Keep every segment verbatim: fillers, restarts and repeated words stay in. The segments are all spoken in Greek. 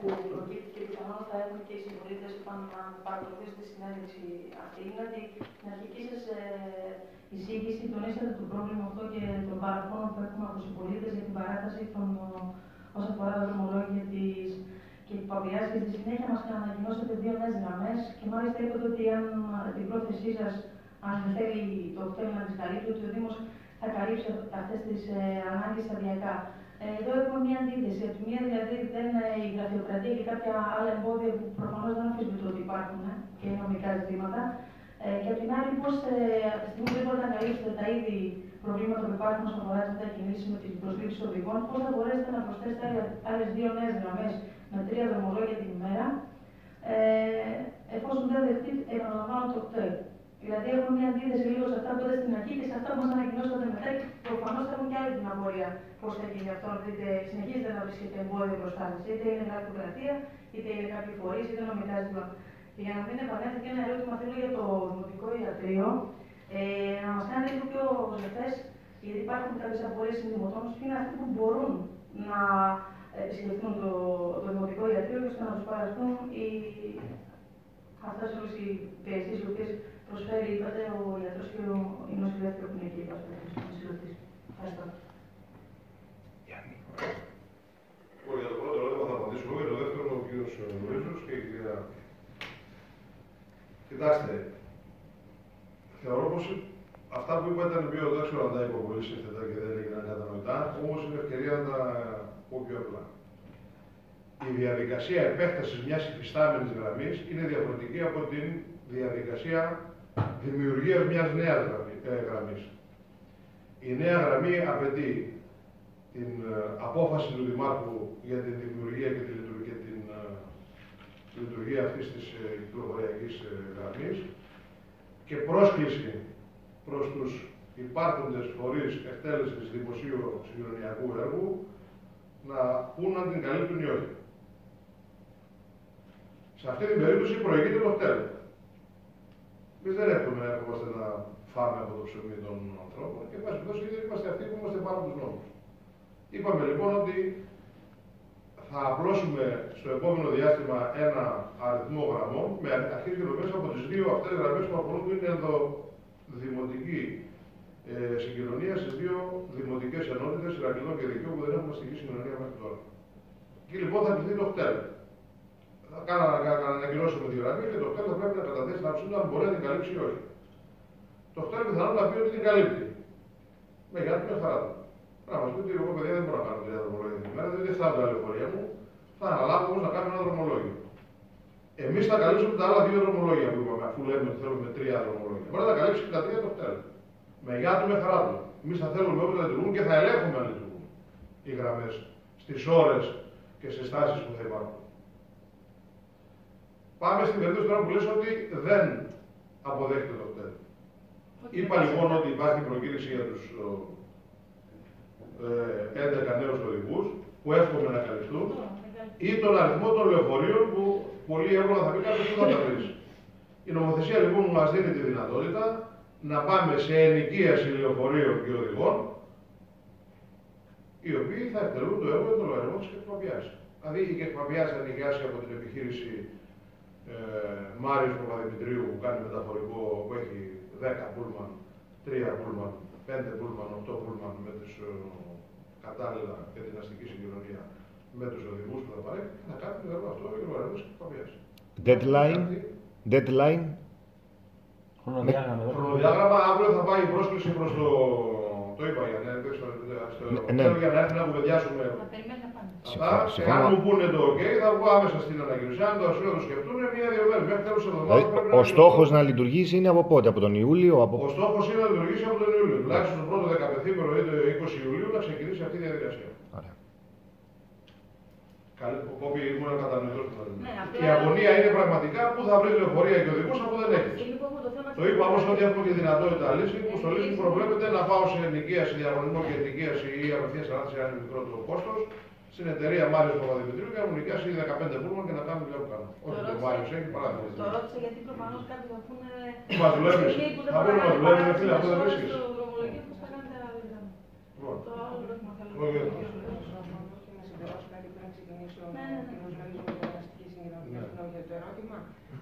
που προκύπτει και πιθανόν θα έχουν και οι συμπολίτες που θα παρακολουθήσουν τη συνέντευξη αυτή, είναι ότι στην αρχική σας ε, εισήγηση τονίσατε το πρόβλημα αυτό και των παραπώνων που έχουμε από τους συμπολίτες για την παράταση των, όσον αφορά τα δρομολόγια της και την Παπιάς, και στη συνέχεια μας ανακοινώσατε δύο νέες γραμμές και μάλιστα είπατε ότι αν την πρόθεσή σας, αν δεν θέλει το θέμα να τις καλύπτει, ότι ο Δήμος θα καλύψει αυτές τις ε, ανάγκες σταδιακά. Ε, εδώ έχουμε μια αντίθεση. Από τη μία, δηλαδή, δεν είναι η γραφειοκρατία και κάποια άλλα εμπόδια που προφανώς δεν αμφισβητώ ότι υπάρχουν ε, και νομικά ζητήματα. Ε, και από την άλλη, πώς ε, από τη στιγμή που δεν μπορείτε να καλύψετε τα ήδη προβλήματα που υπάρχουν όσον αφορά τις μετακινήσεις με την προσλήψη οδηγών, πώς θα μπορέσετε να προσθέσετε άλλες δύο νέες γραμμές με τρία δρομολόγια την ημέρα, ε, εφόσον δεν δεχτεί, επαναλαμβάνω το κτέλ. Δηλαδή, έχουμε μια αντίθεση λίγο σε αυτά που είδατε στην αρχή και σε αυτά που μας ανακοινώσατε μετά. Και προφανώς θα έχουν και άλλη την απορία πώς θα γίνει αυτό. Είτε συνεχίζετε να βρίσκετε εμπόδια μπροστά σας, είτε είναι γραφειοκρατία, είτε είναι κάποιοι φορείς, είτε νομικά ζητήματα. Και για να μην επανέλθει και ένα ερώτημα, θέλω για το δημοτικό ιατρείο. Ε, να μας κάνετε λίγο πιο ζεστές, γιατί υπάρχουν κάποιες απορίες συνδημοτών, ποιοι είναι αυτοί που μπορούν να επισκεφτούν το, το δημοτικό ιατρείο ώστε να τους παραστούν οι, αυτές όλες οι υπηρεσίες οι οποίες προσφέρει, είπατε, ο ιατρός και ο, η νοσηλεύτρια που είναι εκεί, Ευχαριστώ. Λοιπόν, για το πρώτο ερώτημα θα απαντήσω εγώ, για το δεύτερο ο κύριος Λουίζος και η κυρία. Κοιτάξτε, θεωρώ πως αυτά που είπα ήταν πιο εντάξει όλα τα υποβολή σύνθετα και δεν έγιναν κατανοητά, όμως είναι ευκαιρία να τα πω πιο απλά. Η διαδικασία επέκτασης μιας υφιστάμενης γραμμής είναι διαφορετική από την διαδικασία δημιουργίας μιας νέας γραμμής. Η νέα γραμμή απαιτεί την απόφαση του Δημάρχου για την δημιουργία και την λειτουργία, την, τη λειτουργία αυτής της κυκλοφοριακής γραμμής και πρόσκληση προς τους υπάρχοντες φορείς εκτέλεσης δημοσίου συγκοινωνιακού έργου να πούν αν την καλύπτουν ή όχι. Σε αυτή την περίπτωση προηγείται το κτέλ. Εμείς δεν έχουμε να έρχομαστε να φάμε από το ψωμί των ανθρώπων και πάση περιπτώσει είμαστε αυτοί που είμαστε πάνω από τους νόμους. Είπαμε λοιπόν ότι θα απλώσουμε στο επόμενο διάστημα ένα αριθμό γραμμών με αρχές και δομές από τις δύο αυτές γραμμές που αφορούν την ενδοδημοτική ε, συγκοινωνία στις δύο δημοτικές ενότητες, Ηρακλειδών και Δικαίου, που δεν έχουμε αστική συγκοινωνία μέχρι τώρα. Και λοιπόν θα κληθεί το κτέλ. Θα ανακοινώσουμε τη γραμμή και το κτέλ θα πρέπει να καταθέσει την άποψή του αν μπορεί να την καλύψει ή όχι. Το κτέλ πιθανόν να πει ότι την καλύπτει. Με για την χαρά του. Να μας πει ότι εγώ, παιδιά, δεν μπορώ να κάνω τρία δρομολόγια την ημέρα, δεν φτάνουν τα λεωφορεία μου. Θα αναλάβω όμως να κάνω ένα δρομολόγιο. Εμείς θα καλύψουμε τα άλλα δύο δρομολόγια που είπαμε, αφού λέμε ότι θέλουμε τρία δρομολόγια. Μπορεί να τα καλύψει και τα τρία το κτέλ. Με γεια του, με χαρά του. Εμείς θα θέλουμε όποτε να λειτουργούν και θα ελέγχουμε αν λειτουργούν οι γραμμές στις ώρες και στις στάσεις που θα υπάρχουν. Πάμε στην περίπτωση τώρα που λες ότι δεν αποδέχεται το κτέλ. Είπα λοιπόν ότι υπάρχει προκήρυξη για τους ε, έντεκα νέους οδηγούς που εύχομαι να καλυφθούν ή τον αριθμό των λεωφορείων που πολύ εύκολα θα πει κάποιος που θα τα βρει. Η νομοθεσία λοιπόν μας δίνει τη δυνατότητα να πάμε σε ενοικίαση λεωφορείων και οδηγών οι οποίοι θα εκτελούν το έργο για τον λογαριασμό της Κεκπαπιάς. Δηλαδή η Κεκπαπιάς θα νοικιάσει από την επιχείρηση ε, Μάριος Παπαδημητρίου που κάνει μεταφορικό, που έχει δέκα πούλμαν, τρία πούλμαν, πέντε πούλμαν, οκτώ πούλμαν με τις ε, κατάλληλα για την αστική συγκοινωνία με τους οδηγούς που θα παρέχει και θα κάνει το έργο αυτό για τον λογαριασμό της Κεκπαπιάς. Deadline. Deadline. Χρονοδιάγραμμα, αύριο θα πάει η πρόσκληση προς το. Το είπα για να έρθει στο. Για να έρθει να κουβεντιάσουμε. Αυτά. Αν μου πούνε το OK, θα βγω άμεσα στην ανακοίνωση. Αν το ασύλλογο το σκεφτούν, μία-δύο μέρες. Μέχρι τέλος της εβδομάδας πρέπει να. Ο στόχος να λειτουργήσει είναι από πότε, από τον Ιούλιο. Από... Ο στόχος είναι να λειτουργήσει από τον Ιούλιο. Τουλάχιστον το πρώτο δεκαπενθήμερο ή το είκοσι Ιουλίου να ξεκινήσει αυτή η διαδικασία. Κόπη ήμουν κατανοητός που θα λέμε. Η αγωνία είναι πραγματικά πού θα βρει λεωφορεία και οδηγούς αφού δεν έχεις. Το είπα όμως ότι έχουμε τη δυνατότητα λύση που στο λύση προβλέπεται να πάω σε ενοικίαση, διαγωνισμό και ενοικίαση ή απευθείας ανάθεση αν είναι μικρό το κόστος στην εταιρεία Μάριος Παπαδημητρίου και να μου νοικιάσει δεκαπέντε πούλμαν και να κάνουμε δουλειά που κάνω. Όχι το Μάριος έχει παράδειγμα. Το ρώτησα γιατί προφανώς κάποιοι θα πούνε. Μας δουλεύεις. Θα πούνε μας δουλεύεις, φίλε, αυτό δεν βρίσκεις. ξεκινήσω ναι, ναι, ναι. την οργανισμό με την αστική συγκοινωνία για το ερώτημα.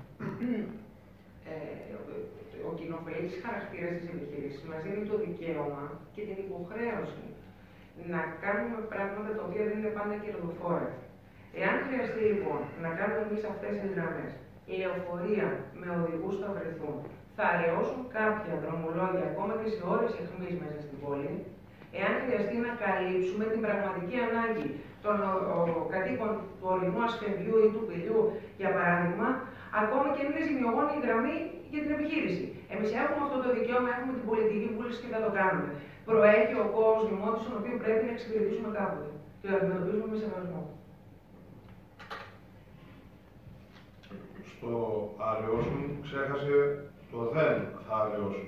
Ε, ο κοινοφελής χαρακτήρας της επιχείρησης μας δίνει το δικαίωμα και την υποχρέωση να κάνουμε πράγματα τα οποία δεν είναι πάντα κερδοφόρα. Εάν χρειαστεί λοιπόν να κάνουμε εμείς αυτές τις γραμμές, λεωφορεία με οδηγούς θα βρεθούν, θα αραιώσουν κάποια δρομολόγια ακόμα και σε ώρες αιχμής μέσα στην πόλη, εάν χρειαστεί να καλύψουμε την πραγματική ανάγκη των κατοίκων του ορεινού ασφενδιού ή του πηλιού, για παράδειγμα, ακόμα και αν είναι ζημιογόνη η γραμμή για την επιχείρηση. Εμείς έχουμε αυτό το δικαίωμα, έχουμε την πολιτική βούληση και θα το κάνουμε. Προέχει ο κόμος δημότης, τον οποίο πρέπει να εξυπηρετήσουμε κάποτε. Και το αντιμετωπίζουμε με σεβασμό. Στο αραιώσουν ξέχασε το δεν θα αραιώσουν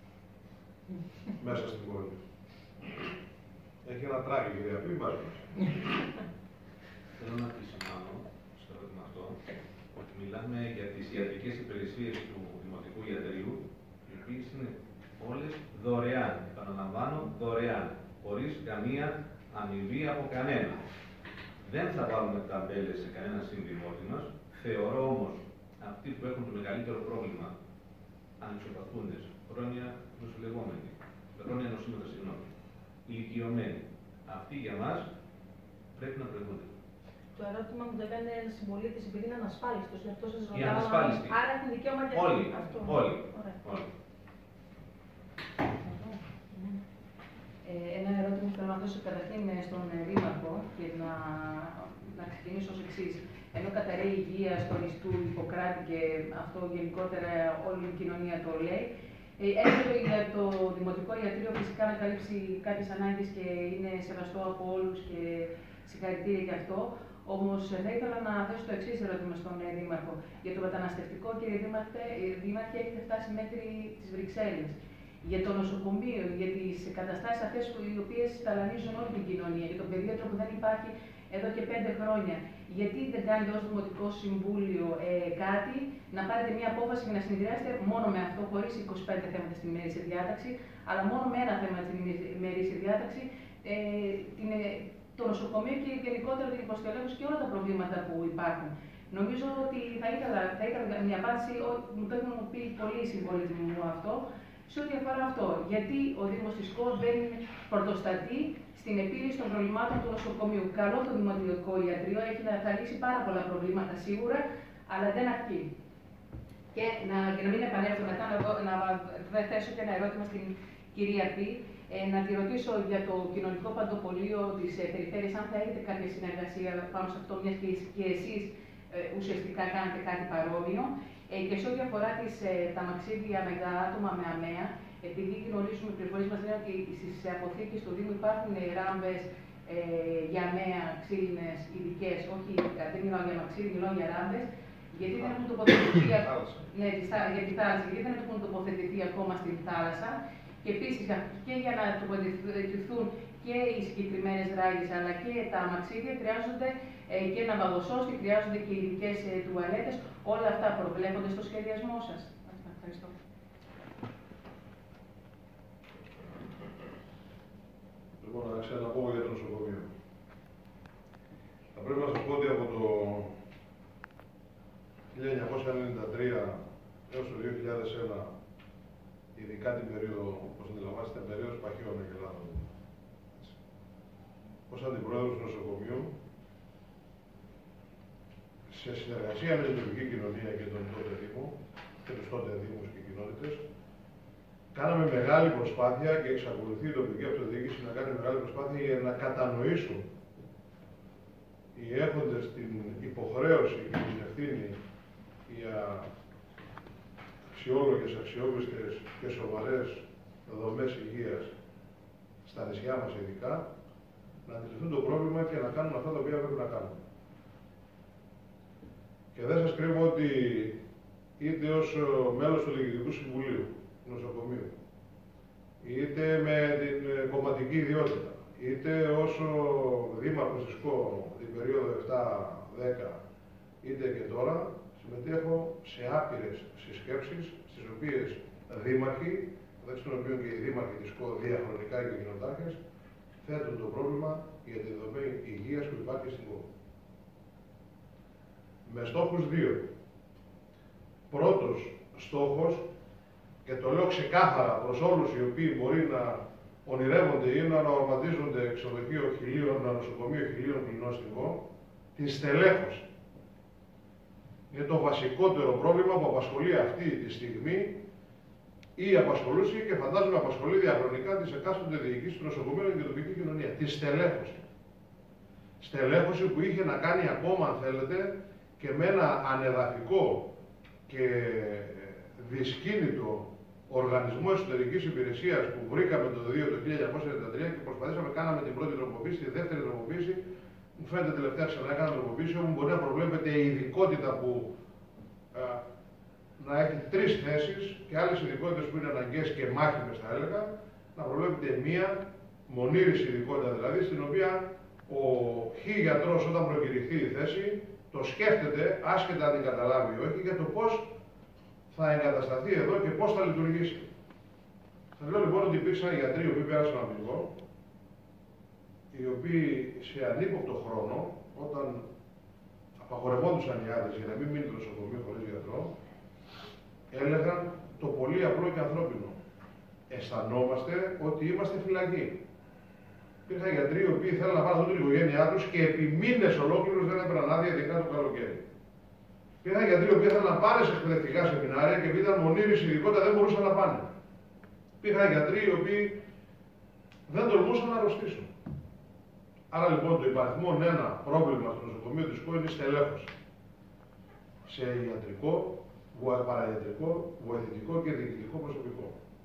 μέσα στην πόλη. Έχει ένα τράκι, κυρία Πή, μπας μας. Θέλω να επισημάνω στο ερώτημα αυτό ότι μιλάμε για τις ιατρικές υπηρεσίες του Δημοτικού Ιατρείου, οι οποίες είναι όλες δωρεάν. Επαναλαμβάνω, δωρεάν. Χωρίς καμία αμοιβή από κανένα. Δεν θα βάλουμε ταμπέλες σε κανένα συνδημότη μας. Θεωρώ όμως αυτοί που έχουν το μεγαλύτερο πρόβλημα, ανεξοπαθούντες, χρόνια νοσηλευόμενοι, χρόνια νοσήματα, συγγνώμη, ηλικιωμένοι, αυτοί για μας πρέπει να προηγούνται. Το ερώτημα μου το έκανε ένα συμπολίτη επειδή είναι ανασφάλιστο. Γι' αυτό σα ρωτάω. Οι ανασφάλιστοι. Άρα έχουν δικαίωμα και όλοι. αυτό. Όλοι. όλοι. Ε, ένα ερώτημα που θέλω να θέσω καταρχήν στον Δήμαρχο και να, να ξεκινήσω ως εξής. Ενώ καταραίει η υγεία στο νηστού Ιπποκράτη και αυτό γενικότερα όλη η κοινωνία το λέει, έρχεται για το Δημοτικό Ιατρείο φυσικά να καλύψει κάποιες ανάγκες και είναι σεβαστό από όλους και συγχαρητήρια γι' αυτό. Όμως θα ήθελα να θέσω το εξής ερώτημα στον Δήμαρχο. Για το μεταναστευτικό, κύριε Δήμαρχε, έχετε φτάσει μέχρι τις Βρυξέλλες. Για το νοσοκομείο, για τις καταστάσεις αυτές οι οποίες ταλανίζουν όλη την κοινωνία, για τον παιδίατρο που δεν υπάρχει εδώ και πέντε χρόνια. Γιατί δεν κάνετε ως Δημοτικό Συμβούλιο ε, κάτι, να πάρετε μια απόφαση και να συνεδριάσετε μόνο με αυτό, χωρίς είκοσι πέντε θέματα στην ημερήσια διάταξη, αλλά μόνο με ένα θέμα στην ημερήσια διάταξη, ε, την, το νοσοκομείο και γενικότερα την υποστελέχωση και όλα τα προβλήματα που υπάρχουν. Νομίζω ότι θα ήθελα, θα ήθελα μια απάντηση, μου το έχουν πει πολλοί συμπολίτες μου αυτό, σε ό,τι αφορά αυτό. Γιατί ο Δήμος της ΚΟ δεν πρωτοστατεί στην επίλυση των προβλημάτων του νοσοκομείου. Καλό το Δημοτικό Ιατρείο, έχει να θα λύσει πάρα πολλά προβλήματα σίγουρα, αλλά δεν αρκεί. Και να, για να μην επανέλθω μετά, να, να θέσω και ένα ερώτημα στην κυρία Πή, ε, να τη ρωτήσω για το κοινωνικό παντοπολείο της ε, περιφέρειας, αν θα έχετε κάποια συνεργασία πάνω σε αυτό, μιας και, και εσείς ε, ουσιαστικά κάνετε κάτι παρόμοιο. Ε, και σε ό,τι αφορά τις, ε, τα μαξίδια με τα άτομα με αμαία, επειδή γνωρίζουμε πληροφορίες μας λένε ότι στις αποθήκες του Δήμου υπάρχουν ε, ράμπες ε, για αμαία, ξύλινες, ειδικές, όχι, δεν μιλάω για μαξίδι, μιλάω για ράμπες, γιατί δεν έχουν τοποθετηθεί, ναι, για τη θάλασσα, γιατί δεν έχουν τοποθετηθεί ακόμα στην θάλασσα. Και επίσης και για να τοποθετηθούν και οι συγκεκριμένες ράγες αλλά και τα αμαξίδια χρειάζονται ε, και ένα βαδοσώστη, χρειάζονται και ειδικές ε, τουαλέτες. Όλα αυτά προβλέπονται στο σχεδιασμό σας. Αυτά, ευχαριστώ. Λοιπόν, να ξαναπώ για το νοσοκομείο. Θα πρέπει να σας πω ότι από το χίλια εννιακόσια ενενήντα τρία έως το δύο χιλιάδες ένα, ειδικά την περίοδο, όπως αντιλαμβάνεστε, την περίοδο Παχαίων Αγελάδων, ως αντιπρόεδρος του νοσοκομείου, σε συνεργασία με την τοπική κοινωνία και τον τότε Δήμο και τους τότε Δήμους και κοινότητες, κάναμε μεγάλη προσπάθεια και εξακολουθεί η τοπική αυτοδιοίκηση να κάνει μεγάλη προσπάθεια για να κατανοήσουν οι έχοντες την υποχρέωση και την ευθύνη για αξιόλογες, αξιόπιστες και σοβαρές δομές υγείας στα νησιά μας ειδικά, να αντιληφθούν το πρόβλημα και να κάνουν αυτά τα οποία πρέπει να κάνουν. Και δεν σας κρύβω ότι είτε ως μέλος του Διοικητικού Συμβουλίου του Νοσοκομείου, είτε με την κομματική ιδιότητα, είτε ως δήμαρχος της ΚΟ την περίοδο επτά δέκα, είτε και τώρα, συμμετέχω σε άπειρες συσκέψεις, στις οποίες δήμαρχοι, μεταξύ των οποίων και οι δήμαρχοι της ΚΟ διαχρονικά και κοινοτάρχες, θέτουν το πρόβλημα για τη δομή υγείας που υπάρχει στην ΚΟ. με στόχους δύο. Πρώτος στόχος, και το λέω ξεκάθαρα προς όλους οι οποίοι μπορεί να ονειρεύονται ή να οραματίζονται ξενοδοχείο χιλίων, ένα νοσοκομείο χιλίων κλινόστιχο, τη στελέχωση. Είναι το βασικότερο πρόβλημα που απασχολεί αυτή τη στιγμή ή απασχολούσε και φαντάζομαι απασχολεί διαχρονικά τις εκάστοτε διοικήσεις του νοσοκομείου και την τοπική κοινωνία. Τη στελέχωση. Στελέχωση που είχε να κάνει ακόμα, αν θέλετε, και με ένα ανεδαφικό και δυσκίνητο οργανισμό εσωτερικής υπηρεσίας που βρήκαμε το χίλια εννιακόσια ενενήντα τρία και προσπαθήσαμε, κάναμε την πρώτη τροποποίηση, τη δεύτερη τροποποίηση. Μου φαίνεται τελευταία ξανά έκανα τροποποίηση όπου μπορεί να προβλέπεται η ειδικότητα που α, να έχει τρεις θέσεις και άλλες ειδικότητες που είναι αναγκαίες και μάχημες, θα έλεγα, να προβλέπεται μία μονήρηση ειδικότητα δηλαδή, στην οποία ο χ γιατρός όταν προκηρυχθεί η θέση το σκέφτεται, άσχετα αν την καταλάβει ή όχι, για το πώς θα εγκατασταθεί εδώ και πώς θα λειτουργήσει. Θα λέω λοιπόν ότι υπήρξαν γιατροί οι οποίοι πέρασαν από εγώ, οι οποίοι σε ανύποπτο χρόνο, όταν απαγορευόντουσαν οι άδειες για να μην μείνει το νοσοκομείο χωρίς γιατρό, έλεγαν το πολύ απλό και ανθρώπινο. Αισθανόμαστε ότι είμαστε φυλακοί. Υπήρχαν γιατροί οι οποίοι θέλουν να πάρουν την οικογένειά τους και επί μήνες ολόκληρους δεν έπαιρναν άδεια, ειδικά το καλοκαίρι. Υπήρχαν γιατροί οι οποίοι θέλουν να πάνε σε εκπαιδευτικά σεμινάρια και επειδή ήταν μονήρηση ειδικότητα δεν μπορούσαν να πάνε. Υπήρχαν γιατροί οι οποίοι δεν τολμούσαν να αρρωστήσουν. Άρα λοιπόν το υπαριθμόν ένα πρόβλημα στο νοσοκομείο της ΚΟ είναι η στελέχωση. Σε ιατρικό, παραϊατρικό, βοηθητικό και διοικητικό προσωπικό.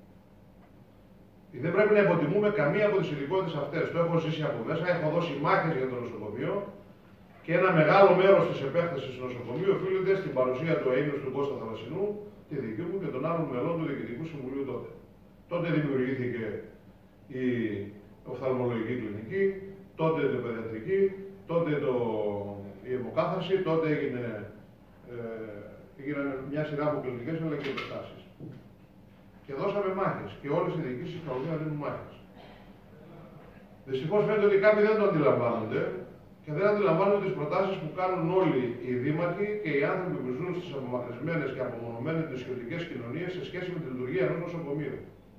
Δεν πρέπει να υποτιμούμε καμία από τις ειδικότητες αυτές. Το έχω ζήσει από μέσα, έχω δώσει μάχες για το νοσοκομείο και ένα μεγάλο μέρος της επέκτασης του νοσοκομείου οφείλεται στην παρουσία του αείμνους του Κώστα Θαλασσινού, τη δική μου και των άλλων μελών του Διοικητικού Συμβουλίου τότε. Τότε δημιουργήθηκε η οφθαλμολογική κλινική, τότε η παιδιατρική, τότε το... η αιμοκάθαρση, τότε έγινε, ε, έγιναν μια σειρά από κλινικές αλλά και επεκτάσεις. Και δώσαμε μάχες. Και όλες οι διοικήσεις πραγματικά δίνουν μάχες. Δυστυχώς φαίνεται ότι κάποιοι δεν το αντιλαμβάνονται και δεν αντιλαμβάνονται τις προτάσεις που κάνουν όλοι οι δήμαρχοι και οι άνθρωποι που ζουν στις απομακρυσμένες και απομονωμένες νησιωτικές κοινωνίες σε σχέση με τη λειτουργία ενός νοσοκομείου.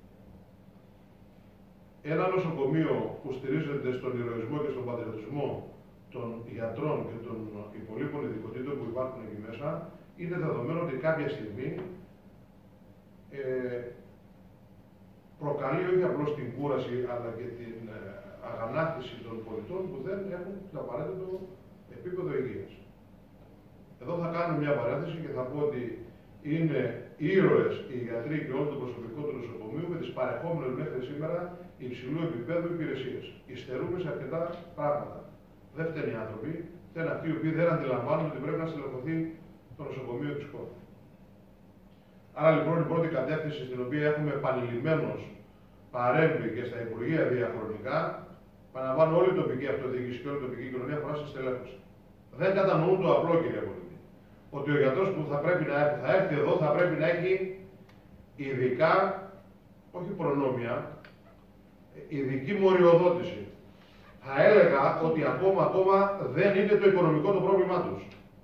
Ένα νοσοκομείο που στηρίζεται στον ηρωισμό και στον πατριωτισμό των γιατρών και των υπολείπων ειδικοτήτων που υπάρχουν εκεί μέσα, είναι δεδομένο ότι κάποια στιγμή ε, προκαλεί όχι απλώς την κούραση αλλά και την ε, αγανάκτηση των πολιτών που δεν έχουν το απαραίτητο επίπεδο υγείας. Εδώ θα κάνω μια παρένθεση και θα πω ότι είναι ήρωες οι γιατροί και όλο το προσωπικό του νοσοκομείου με τις παρεχόμενες μέχρι σήμερα υψηλού επίπεδου υπηρεσίες. Υστερούμε σε αρκετά πράγματα. Δεν φταίνουν οι άνθρωποι, φταίνουν αυτοί οι οποίοι δεν αντιλαμβάνουν ότι πρέπει να στελεχωθεί το νοσοκομείο της ΚΟ. Άρα λοιπόν η πρώτη κατεύθυνση στην οποία έχουμε επανειλημμένως παρέμβει και στα Υπουργεία διαχρονικά, επαναλαμβάνω όλη η τοπική αυτοδιοίκηση και όλη η τοπική κοινωνία αφορά στη στελέχωση. Δεν κατανοούν το απλό, κύριε Πολιτή. Ότι ο γιατρός που θα, πρέπει να, θα έρθει εδώ θα πρέπει να έχει ειδικά, όχι προνόμια, ειδική μοριοδότηση. Θα έλεγα ότι ακόμα, ακόμα δεν είναι το οικονομικό το πρόβλημά τους.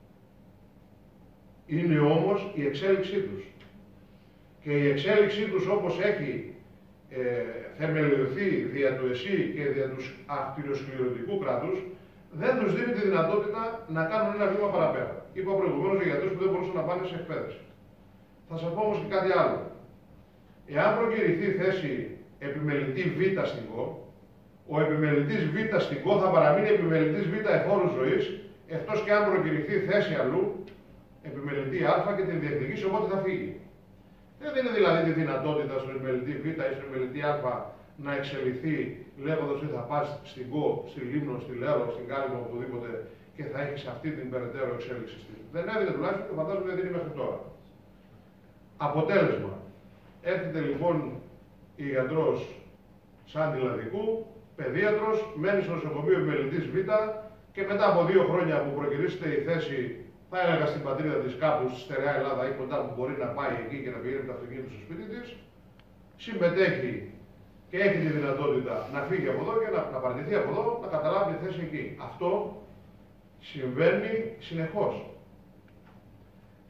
Είναι όμως η εξέλιξή τους. Και η εξέλιξή τους όπως έχει ε, θεμελιωθεί δια του ΕΣΥ και δια του ακτινοσκληρωτικού κράτους, δεν τους δίνει τη δυνατότητα να κάνουν ένα βήμα παραπέρα. Είπα προηγουμένως για γιατρούς που δεν μπορούσαν να πάνε σε εκπαίδευση. Θα σας πω όμως και κάτι άλλο. Εάν προκηρυχθεί θέση επιμελητή Β στην ΚΟ, ο επιμελητής Β στην ΚΟ θα παραμείνει επιμελητής Β εφόρου ζωής, εκτός και αν προκηρυχθεί θέση αλλού, επιμελητή Α και την διεκδικήσει, οπότε θα φύγει. Δεν δίνει δηλαδή τη δυνατότητα στον επιμελητή Β ή στον επιμελητή Α να εξελιχθεί λέγοντας ότι θα πας στην ΚΟ, στη Λίμνο, στη Λέρο, στην Κάλυμο, οπουδήποτε και θα έχεις αυτή την περαιτέρω εξέλιξη. Δεν έδινε τουλάχιστον και φαντάζομαι δεν δίνει μέχρι τώρα. Αποτέλεσμα. Έρχεται λοιπόν η γιατρός σαν τηλαδικού, παιδίατρος, μένει στο νοσοκομείο επιμελητής Β και μετά από δύο χρόνια που προκυρήσεται η θέση, θα έλεγα στην πατρίδα της κάπου στη στερεά Ελλάδα ή κοντά που μπορεί να πάει εκεί και να πηγαίνει με το αυτοκίνητο στο σπίτι της, συμμετέχει και έχει τη δυνατότητα να φύγει από εδώ και να, να παραιτηθεί από εδώ, να καταλάβει τη θέση εκεί. Αυτό συμβαίνει συνεχώς.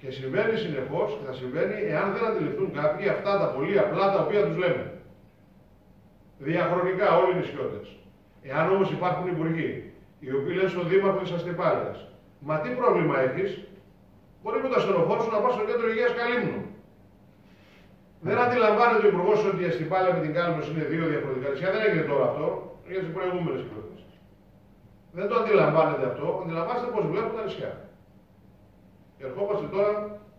Και συμβαίνει συνεχώς και θα συμβαίνει εάν δεν αντιληφθούν κάποιοι αυτά τα πολύ απλά τα οποία τους λέμε. Διαχρονικά όλοι οι νησιώτες. Εάν όμως υπάρχουν υπουργοί, οι οποίοι λένε στον Δήμαρχο της Αστυπάλαιας, μα τι πρόβλημα έχεις, μπορεί με το ασθενοφόρο σου να πας στο κέντρο υγείας Καλύμνου. Δεν αντιλαμβάνεται ο υπουργός ότι η Αστυπάλαια με την Κάλυμνος είναι δύο διαφορετικά νησιά. Δεν έγινε τώρα αυτό, για τις προηγούμενες κυβερνήσεις. Δεν το αντιλαμβάνεται αυτό, αντιλαμβάνεστε πώς βλέπουν τα νησιά. Ερχόμαστε τώρα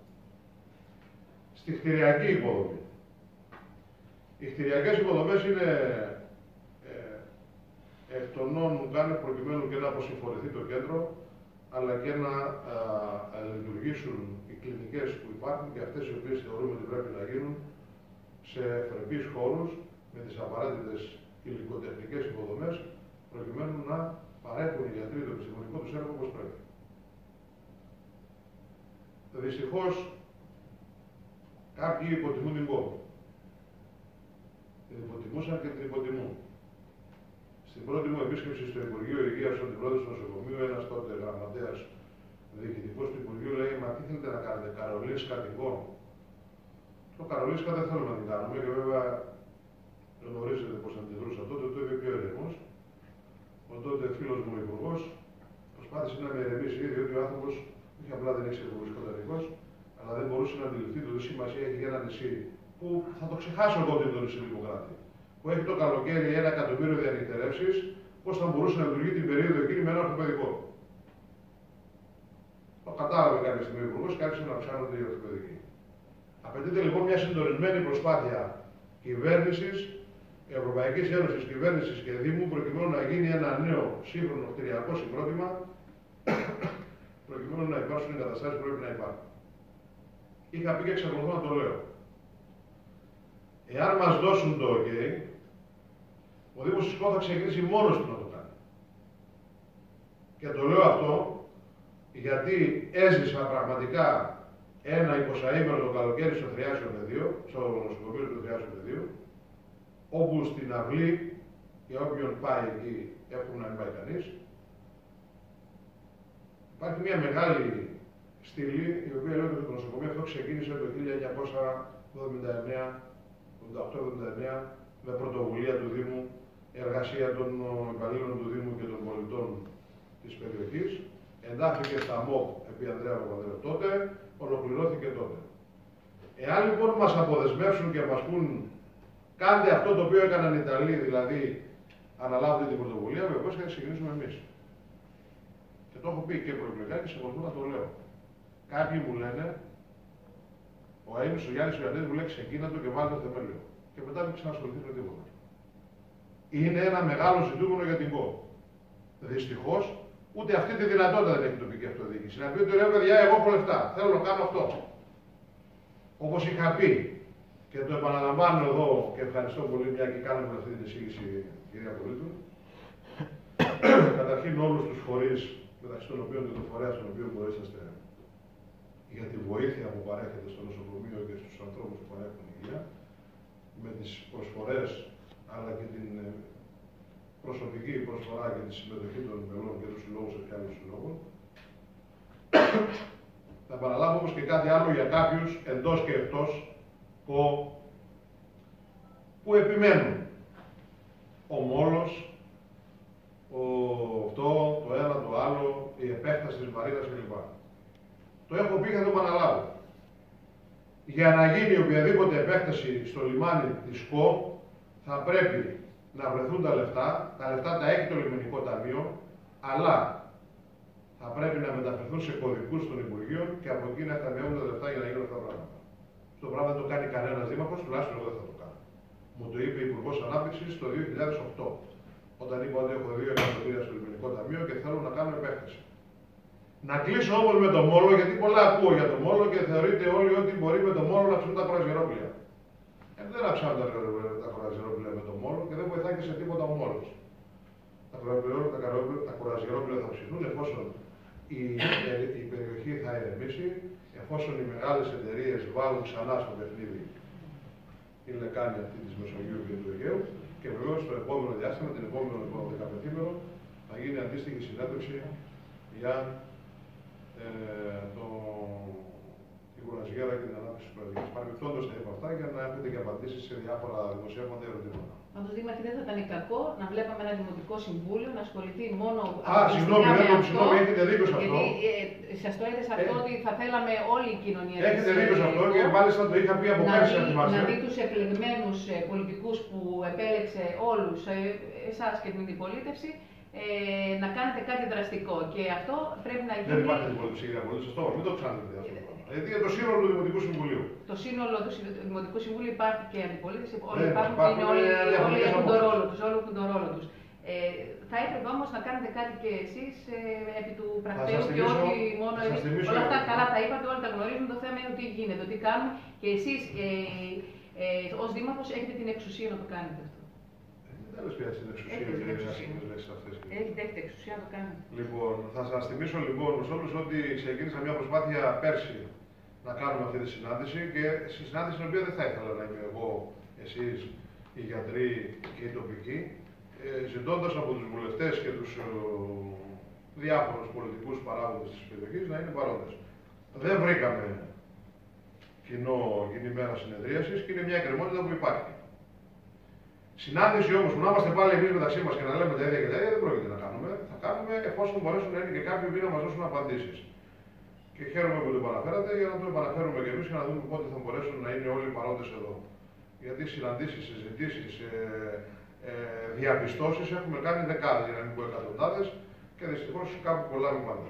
στη κτηριακή υποδομή. Οι κτηριακές υποδομές είναι ε, εκ των όνων κάνει προκειμένου και να αποσυμφορηθεί το κέντρο, αλλά και να α, α, λειτουργήσουν οι κλινικές που υπάρχουν και αυτές οι οποίες θεωρούμε ότι πρέπει να γίνουν σε ευπρεπείς χώρους με τις απαραίτητες υλικοτεχνικές υποδομές, προκειμένου να παρέχουν οι γιατροί το επιστημονικό τους έργο όπως πρέπει. Δυστυχώς, κάποιοι υποτιμούν την κόμμα. Την υποτιμούσαν και την υποτιμούν. Στην πρώτη μου επίσκεψη στο Υπουργείο Υγείας, στον πρόεδρο του νοσοκομείου, ένας τότε γραμματέας διοικητικός του Υπουργείου λέει: μα τι θέλετε να κάνετε, Καρολίνσκα την κόμμα. Το Καρολίνσκα δεν θέλουμε να την κάνουμε και βέβαια γνωρίζετε πώς αντιδρούσα τότε, το είπε πιο ηρεμός. Ο τότε φίλος μου υπουργός προσπάθησε να με ηρεμήσει, διότι ο άνθρωπος όχι απλά δεν ήξερε το σκοταδικός, αλλά δεν μπορούσε να αντιληφθεί το τι σημασία έχει για ένα νησί που θα το ξεχάσω εγώ ότι είναι το νησί Λιπποκράτη. Που έχει το καλοκαίρι ένα εκατομμύριο διανυκτερεύσεις, πώς θα μπορούσε να λειτουργεί την περίοδο εκείνη με ένα ορθοπαιδικό. Το κατάλαβε κάποια στιγμή ο υπουργός και άρχισε να αυξάνονται οι ορθοπαιδικοί. Απαιτείται λοιπόν μια συντονισμένη προσπάθεια κυβέρνησης, Ευρωπαϊκής Ένωσης, κυβέρνησης και Δήμου, προκειμένου να γίνει ένα νέο σύγχρονο κτηριακό συγκρότημα, προκειμένου να υπάρξουν οι εγκαταστάσεις που πρέπει να υπάρχουν. Είχα πει και εξακολουθώ να το λέω. Εάν μας δώσουν το OK, ο Δήμος της Κο θα ξεκινήσει μόνος του να το κάνει. Και το λέω αυτό γιατί έζησα πραγματικά ένα εικοσαήμερο το καλοκαίρι στο Θριάσιο Πεδίο, στο νοσοκομείο του Θριάσιο Πεδίου, όπου στην αυλή, για όποιον πάει εκεί, εύχομαι να μην πάει κανείς, υπάρχει μια μεγάλη στήλη, η οποία λέει ότι το νοσοκομείο αυτό ξεκίνησε το χίλια εννιακόσια εβδομήντα εννέα, εβδομήντα οκτώ εβδομήντα εννέα, με πρωτοβουλία του Δήμου, εργασία των υπαλλήλων του Δήμου και των πολιτών της περιοχής. Εντάχθηκε στα ΜΟΠ επί Ανδρέα Παπανδρέου τότε, ολοκληρώθηκε τότε. Εάν λοιπόν μας αποδεσμεύσουν και μας πούν κάντε αυτό το οποίο έκαναν οι Ιταλοί, δηλαδή αναλάβετε την πρωτοβουλία, βεβαίως θα ξεκινήσουμε εμείς. Και το έχω πει και προεκλογικά και συμφωνώ να το λέω. Κάποιοι μου λένε, ο Αίμνης, ο Γιάννης ο Ιωαννίδης μου λέει ξεκίνα το και βάλει το θεμέλιο. Και μετά μην ξανασχοληθεί με τίποτα. Είναι ένα μεγάλο ζητούμενο για την ΚΟ. Δυστυχώς, ούτε αυτή τη δυνατότητα δεν έχει η τοπική αυτοδιοίκηση. Να πει ότι ρε παιδιά, εγώ έχω λεφτά, θέλω να κάνω αυτό. Όπως είχα πει, και το επαναλαμβάνω εδώ και ευχαριστώ πολύ, μια και κάνουμε αυτή την εισήγηση, κυρία Πολίτου. Καταρχήν, όλους τους φορείς, μεταξύ των οποίων και το φορέα στον οποίο μπορέσαστε για τη βοήθεια που παρέχεται στο νοσοκομείο και στους ανθρώπους που παρέχουν υγεία, με τις προσφορές αλλά και την προσωπική προσφορά και τη συμμετοχή των μελών και του συλλόγου σε άλλων συλλόγων. Θα παραλάβω όμως και κάτι άλλο για κάποιους εντός και εκτός που, που επιμένουν. Ο μόλος, ο αυτό, το ένα, το άλλο, η επέκταση της Μαρίνας κλπ. Το έχω πει και θα το επαναλάβω. Για να γίνει οποιαδήποτε επέκταση στο λιμάνι της ΚΟ, θα πρέπει να βρεθούν τα λεφτά. Τα λεφτά τα έχει το λιμενικό ταμείο, αλλά θα πρέπει να μεταφερθούν σε κωδικούς των Υπουργείων και από εκεί να εκταμιεύουν τα λεφτά για να γίνουν αυτά τα πράγματα. Αυτό το πράγμα δεν το κάνει κανένας δήμαρχος, τουλάχιστον εγώ δεν θα το κάνω. Μου το είπε ο Υπουργός Ανάπτυξης το δύο χιλιάδες οκτώ, όταν είπα ότι έχω δύο εκατομμύρια στο λιμενικό ταμείο και θέλω να κάνω επέκταση. Να κλείσω όμως με το μόλο, γιατί πολλά ακούω για το μόλο και θεωρείτε όλοι ότι μπορεί με το μόλο να ψήνουν τα κρουαζιερόπλια. Ε, δεν αψάνουν τα, τα κρουαζιερόπλια με το μόλο και δεν βοηθάει και σε τίποτα ο μόλος. Τα, τα, τα κρουαζιερόπλια θα ψηθούν εφόσον η, η περιοχή θα ηρεμήσει, εφόσον οι μεγάλες εταιρείες βάλουν ξανά στο παιχνίδι η λεκάνη αυτή της Μεσογείου και του Αιγαίου και βεβαίως στο επόμενο διάστημα, την επόμενο δεκαπεντήμερο, θα γίνει αντίστοιχη συνέντευξη για ε, το την κουρασγέρα και την ανάπτυξη της προεδρίας. Παρεμπιπτόντως τα είπα αυτά για να έχετε και απαντήσεις σε διάφορα δημοσιεύματα ερωτήματα. Πάντως, Δήμαρχε, δεν θα ήταν κακό να βλέπαμε ένα δημοτικό συμβούλιο να ασχοληθεί μόνο. Α, συγγνώμη, δεν το συγγνώμη, έχετε δίκιο σε αυτό. Γιατί ε, σας το έδεσα αυτό ε, ότι θα θέλαμε όλη η κοινωνία. Έχετε δίκιο σε αυτό και μάλιστα το είχα πει από πέρσι, αν θυμάστε. Να δει τους εκλεγμένους ε, πολιτικούς που επέλεξε όλους, ε, εσάς και την αντιπολίτευση, ε, να κάνετε κάτι δραστικό. Και αυτό πρέπει να γίνει. Δεν υπάρχει αντιπολίτευση, κύριε Απολύτω, σωστό, μην το ξαναδείτε αυτό. Γιατί για το σύνολο του Δημοτικού Συμβουλίου. Το σύνολο του Δημοτικού Συμβουλίου υπάρχει και αντιπολίτευση. Όλοι ναι, υπάρχουν υπάρχουν, και όλοι, όλοι έχουν τον ρόλο τους. Όλοι έχουν τον ρόλο τους. Ε, θα έπρεπε όμως να κάνετε κάτι και εσείς ε, επί του πρακτέου και όχι μόνο εσείς. Όλα αυτά καλά τα είπατε, όλοι τα γνωρίζουν. Το θέμα είναι τι γίνεται, τι κάνουμε και εσείς ε, ε, ως Δήμαρχος έχετε την εξουσία να το κάνετε αυτό. Τέλος πια την εξουσία έχετε για την λέξεις αυτές. Έχετε, έχετε εξουσία να το κάνετε. Λοιπόν, θα σας θυμίσω λοιπόν σε όλους ότι ξεκίνησα μια προσπάθεια πέρσι να κάνουμε αυτή τη συνάντηση και στη συνάντηση στην οποία δεν θα ήθελα να είμαι εγώ, εσείς, οι γιατροί και οι τοπικοί, ε, ζητώντας από τους βουλευτές και τους ε, διάφορους πολιτικούς παράγοντες της περιοχής να είναι παρόντες. Δεν βρήκαμε κοινό, κοινή μέρα συνεδρίασης και είναι μια εκκρεμότητα που υπάρχει. Συνάντηση όμως που να είμαστε πάλι εμείς μεταξύ μας και να λέμε τα ίδια και τα ίδια δεν πρόκειται να κάνουμε. Θα κάνουμε εφόσον μπορέσουν να είναι και κάποιοι που να μας δώσουν απαντήσεις. Και χαίρομαι που το επαναφέρατε για να το επαναφέρουμε και εμείς και να δούμε πότε θα μπορέσουν να είναι όλοι παρόντες εδώ. Γιατί συναντήσεις, συζητήσεις, ε, ε, διαπιστώσεις έχουμε κάνει δεκάδες, για να μην πω εκατοντάδες και δυστυχώς κάπου κολλάμε πάντα.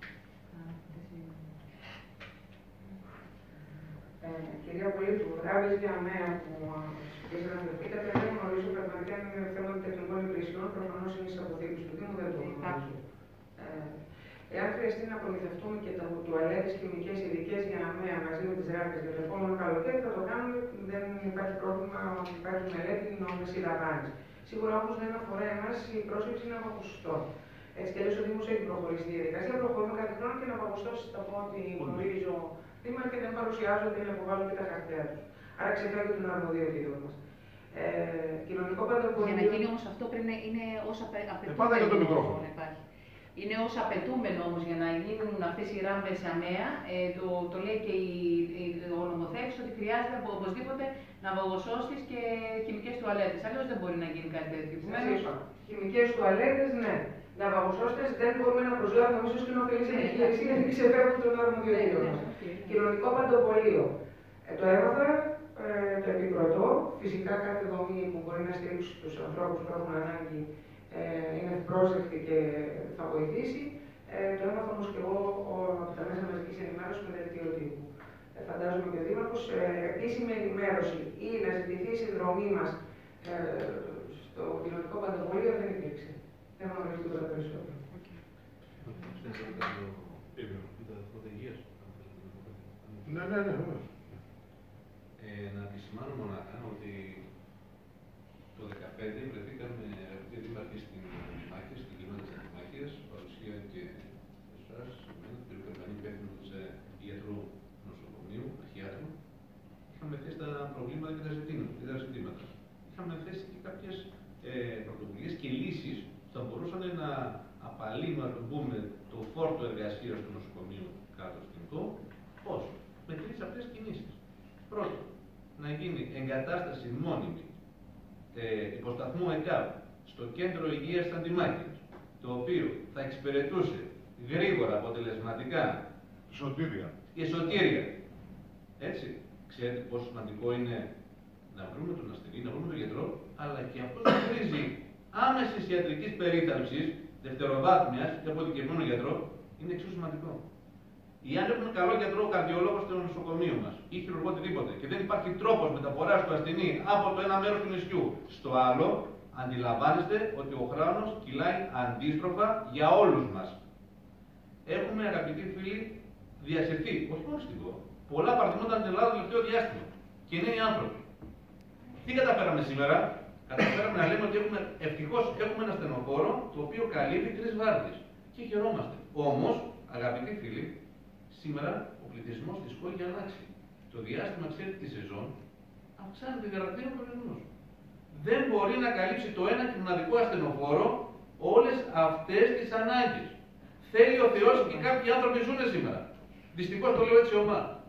Ε, κυρία Πολίτου, γράβες για μένα που ήθελα να αναφερθήκατε, δεν γνωρίζω πραγματικά αν είναι θέμα τεχνικών υπηρεσιών, προφανώς είναι στις αποθήκες του Δήμου, δεν το γνωρίζω. Ε, εάν χρειαστεί να προμηθευτούμε και τα τουαλέτες χημικές ειδικές για αμαία μαζί με τις ράπες για το επόμενο καλοκαίρι, θα το κάνουμε, δεν υπάρχει πρόβλημα, υπάρχει μελέτη, νόμιση δαπάνης. Σίγουρα όμως δεν αφορά εμάς η πρόσληψη είναι από ποσοστό. Έτσι κι αλλιώς ο Δήμος έχει προχωρήσει στη διαδικασία, προχωρούμε κάθε χρόνο και να παγωστώσει τα πω ότι γνωρίζω Δήμαρχε και δεν παρουσιάζονται ή να υποβάλλουν και τα χαρτιά τους. Άρα ξεφεύγει την αρμοδιότητα μας. Ε, κοινωνικό παντοπολείο. Για να γίνει όμως αυτό πρέπει να είναι όσα απαιτούμενο. Πάντα για το μικρόφωνο. Είναι ως απαιτούμενο όμως για να γίνουν αυτές οι ράμβες αμαία. Ε, το, το λέει και η, η, ο νομοθέτης ότι χρειάζεται οπωσδήποτε ναυαγοσώστης και χημικές τουαλέτες. Αλλιώς δεν μπορεί να γίνει κάτι τέτοιο. Χημικές τουαλέτες, ναι. Ναυαγοσώστες δεν μπορούμε να προσλάβουμε εμείς ως κοινοφελής επιχείρηση γιατί ξεφεύγουν των αρμοδιοτήτων μας. Κοινωνικό παντοπολείο. Ε, το έμαθα, ε, το επικροτώ. Φυσικά κάθε δομή που μπορεί να στηρίξει τους ανθρώπους που έχουν ανάγκη ε, είναι πρόσδεκτη και θα βοηθήσει. Ε, το έμαθα όμως και εγώ από τα μέσα μαζικής ενημέρωσης με δελτίο τύπου. Ε, φαντάζομαι και ο Δήμαρχος ε, επίσημη ενημέρωση ή να ζητηθεί η συνδρομή μας ε, στο κοινωνικό παντοπολείο δεν υπήρξε. Δεν γνωρίζω τίποτα περισσότερο. Ναι, ναι, ναι. Ε, να επισημάνω μονάχα ότι το δύο χιλιάδες δεκαπέντε βρεθήκαμε αγαπητοί δήμαρχοι στην Αντιμάχεια, στην κοινότητα της Αντιμάχειας, παρουσία και εσάς, εμένα, τον κ. Καρμανή, υπεύθυνος ιατρού νοσοκομείου, αρχιάτρου. Είχαμε θέσει τα προβλήματα και τα ζητήματα. Είχαμε θέσει και κάποιες ε, πρωτοβουλίες και λύσεις που θα μπορούσαν να απαλύνουν, να το πούμε, το φόρτο εργασίας του νοσοκομείου κάτω στην ΚΟ. Πώς? Με τρεις απλές κινήσεις. Πρώτον, να γίνει εγκατάσταση μόνιμη ε, υποσταθμού ΕΚΑΒ στο κέντρο υγείας της Αντιμάχειας, το οποίο θα εξυπηρετούσε γρήγορα, αποτελεσματικά Σωτήρια. η σωτήρια. Έτσι, ξέρετε πόσο σημαντικό είναι να βρούμε τον ασθενή, να βρούμε τον γιατρό, αλλά και αυτό που χρήζει άμεσης ιατρικής περίθαλψης, δευτεροβάθμιας και αποδικευμένο γιατρό, είναι εξίσου σημαντικό. Ή αν έχουμε καλό γιατρό καρδιολόγο στο νοσοκομείο μας ή χειρουργό οτιδήποτε και δεν υπάρχει τρόπος μεταφοράς του ασθενή από το ένα μέρος του νησιού στο άλλο, αντιλαμβάνεστε ότι ο χρόνος κυλάει αντίστροφα για όλους μας. Έχουμε, αγαπητοί φίλοι, διασυρθεί, όχι μόνο στην ΚΟ, πολλά παραδείγματα στην Ελλάδα το τελευταίο διάστημα. Και είναι οι άνθρωποι. Τι καταφέραμε σήμερα? Καταφέραμε να λέμε ότι έχουμε, ευτυχώς έχουμε ένα στενοφόρο το οποίο καλύπτει τρεις βάρδιες. Και χαιρόμαστε. Όμως, αγαπητοί φίλοι, σήμερα ο πληθυσμός της ΚΟ έχει αλλάξει. Το διάστημα, ξέρετε, τη σεζόν αυξάνεται γραπτήρα ο πληθυσμός. Δεν μπορεί να καλύψει το ένα και μοναδικό ασθενοφόρο όλες αυτές τις ανάγκες. Θέλει ο Θεός και κάποιοι άνθρωποι ζουν σήμερα. Δυστυχώς το λέω έτσι ομά.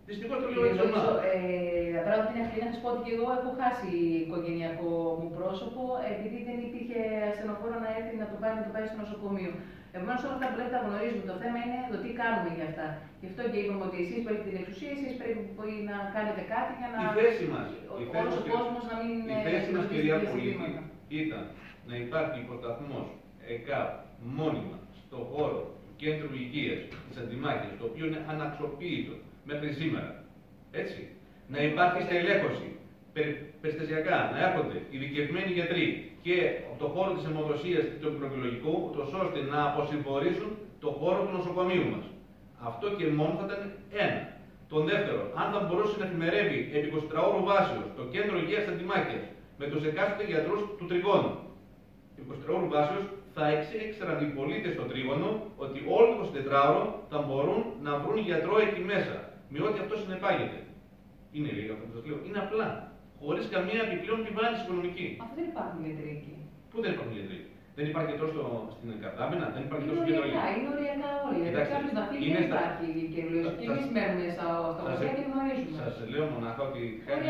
Δυστυχώς το λέω έτσι. Απλά από την ευκαιρία να σα πω ότι και εγώ έχω χάσει οικογενειακό μου πρόσωπο, επειδή δεν υπήρχε ασθενοφόρο να έρθει να το πάρει, να το πάρει στο νοσοκομείο. Επομένως, όλα αυτά πρέπει να τα γνωρίζουμε. Το θέμα είναι το τι κάνουμε για αυτά. Γι' αυτό και είπαμε ότι εσείς πρέπει την εξουσία, εσείς πρέπει να κάνετε κάτι για να. Η θέση μας, όλος ο κόσμος να μην. Η θέση μας, κυρία Πολίτη, ήταν να υπάρχει υποσταθμός ΕΚΑΠ μόνιμα στο χώρο του κέντρου υγείας της Αντιμάχειας, το οποίο είναι αναξοποίητο μέχρι σήμερα. Έτσι. Να υπάρχει στελέχωση περιστασιακά, να έρχονται ειδικευμένοι γιατροί και από το χώρο της αιμοδοσίας και του μικροβιολογικού, ώστε να αποσυμφορήσουν το χώρο του νοσοκομείου μας. Αυτό και μόνο θα ήταν ένα. Τον δεύτερο, αν θα μπορούσε να εφημερεύει επί εικοσιτετράωρου βάσεως το κέντρο υγείας της Αντιμάχειας με τους εκάστοτε γιατρούς του τριγώνου. εικοσιτετράωρου βάσεως θα ήξεραν οι πολίτες στο τρίγωνο ότι όλο το εικοσιτετράωρο θα μπορούν να βρουν γιατρό εκεί μέσα, με ό,τι αυτό συνεπάγεται. Είναι λίγα αυτό που σας λέω. Είναι απλά. Χωρίς καμία επιπλέον επιβάρυνση οικονομική. Αυτό δεν υπάρχουν γιατροί εκεί. Πού δεν υπάρχουν γιατροί? Δεν υπάρχει γιατρό στην Καρτάμινα, δεν υπάρχει γιατρό στο κέντρο υγείας. Είναι οριακά όλοι. Δηλαδή κάποιο να φύγει δεν υπάρχει και λογική. Εμείς μένουμε στα χωριά και γνωρίζουμε. Σας λέω μονάχα ότι είχα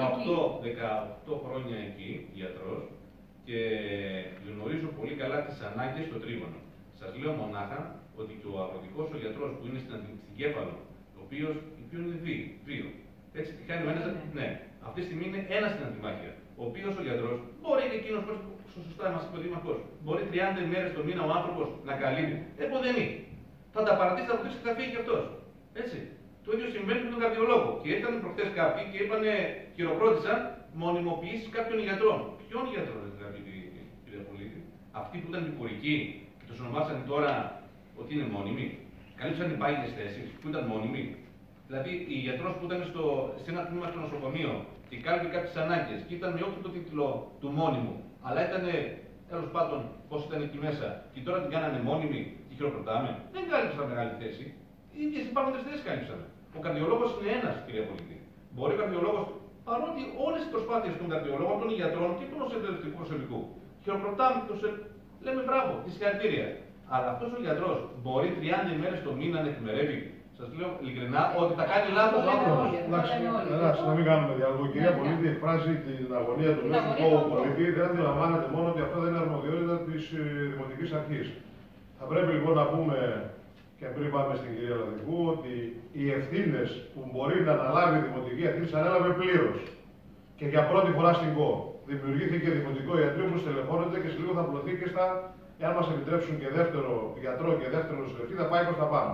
δεκαοκτώ χρόνια εκεί γιατρός και γνωρίζω πολύ καλά τις ανάγκες στο τρίγωνο. Σας λέω μονάχα ότι και ο αγροτικός ο γιατρός που είναι στην Κέφαλο, ο οποίος είναι δύο. Έτσι, τι κάνει ο ένας, ναι. Αυτή τη στιγμή είναι ένας στην Αντιμάχεια. Ο οποίος ο γιατρός μπορεί και εκείνος, σωστά μας είπε ο Δήμαρχος, μπορεί τριάντα ημέρες το μήνα ο άνθρωπος να καλύπτει. Εποδενή. Θα τα παρατήσει, θα βοηθήσει και θα φύγει κι αυτός. Έτσι. Το ίδιο συμβαίνει με τον καρδιολόγο. Και ήρθαν προχθές κάποιοι και είπαν, χειροκρότησαν μονιμοποιήσεις κάποιων γιατρών. Ποιον γιατρών, δηλαδή, κύριε Πολίτη? Αυτοί που ήταν υπουργικοί και τους ονομάσαν τώρα ότι είναι μόνιμοι. Καλύψαν οι πάγιες θέσεις που ήταν μόνιμοι. Δηλαδή, η γιατρός που ήταν στο, σε ένα τμήμα στο νοσοκομείο και κάλυπτε κάποιες ανάγκες και ήταν με όχι το τίτλο του μόνιμου, αλλά ήταν τέλος πάντων πώς ήταν εκεί μέσα και τώρα την κάνανε μόνιμη και χειροκροτάμε, δεν κάλυψαν μεγάλη θέση. Οι ίδιες υπάρχοντες θέσεις κάλυψαν. Ο καρδιολόγος είναι ένας, κυρία Πολίτη. Μπορεί ο καρδιολόγος, παρότι όλες οι προσπάθειες των καρδιολόγων, των γιατρών και του νοσηλευτικού προσωπικού, χειροκροτάμε, τους λέμε μπράβο, τη συγχαρητήρια. Αλλά αυτός ο γιατρός μπορεί τριάντα ημέρες το μήνα να εφημερεύει. Σας λέω ειλικρινά ότι θα κάνει λάθος άνθρωπος. Εντάξει, να μην κάνουμε διάλογο. Η κυρία Πολίτη εκφράζει την αγωνία του μέσου πολίτη. Δεν αντιλαμβάνεται μόνο ότι αυτό δεν είναι αρμοδιότητα της Δημοτικής Αρχής. Θα πρέπει λοιπόν να πούμε, και πριν πάμε στην κυρία Λαδικού, ότι οι ευθύνες που μπορεί να αναλάβει η Δημοτική Αρχή τις ανέλαβε πλήρως. Και για πρώτη φορά στην ΚΟ δημιουργήθηκε δημοτικό ιατρείο που στελεχώνεται και σε λίγο θα πλωθεί και στα, εάν μας επιτρέψουν και δεύτερο γιατρό και δεύτερο νοσηλευτή, θα πάει προς τα πάνω.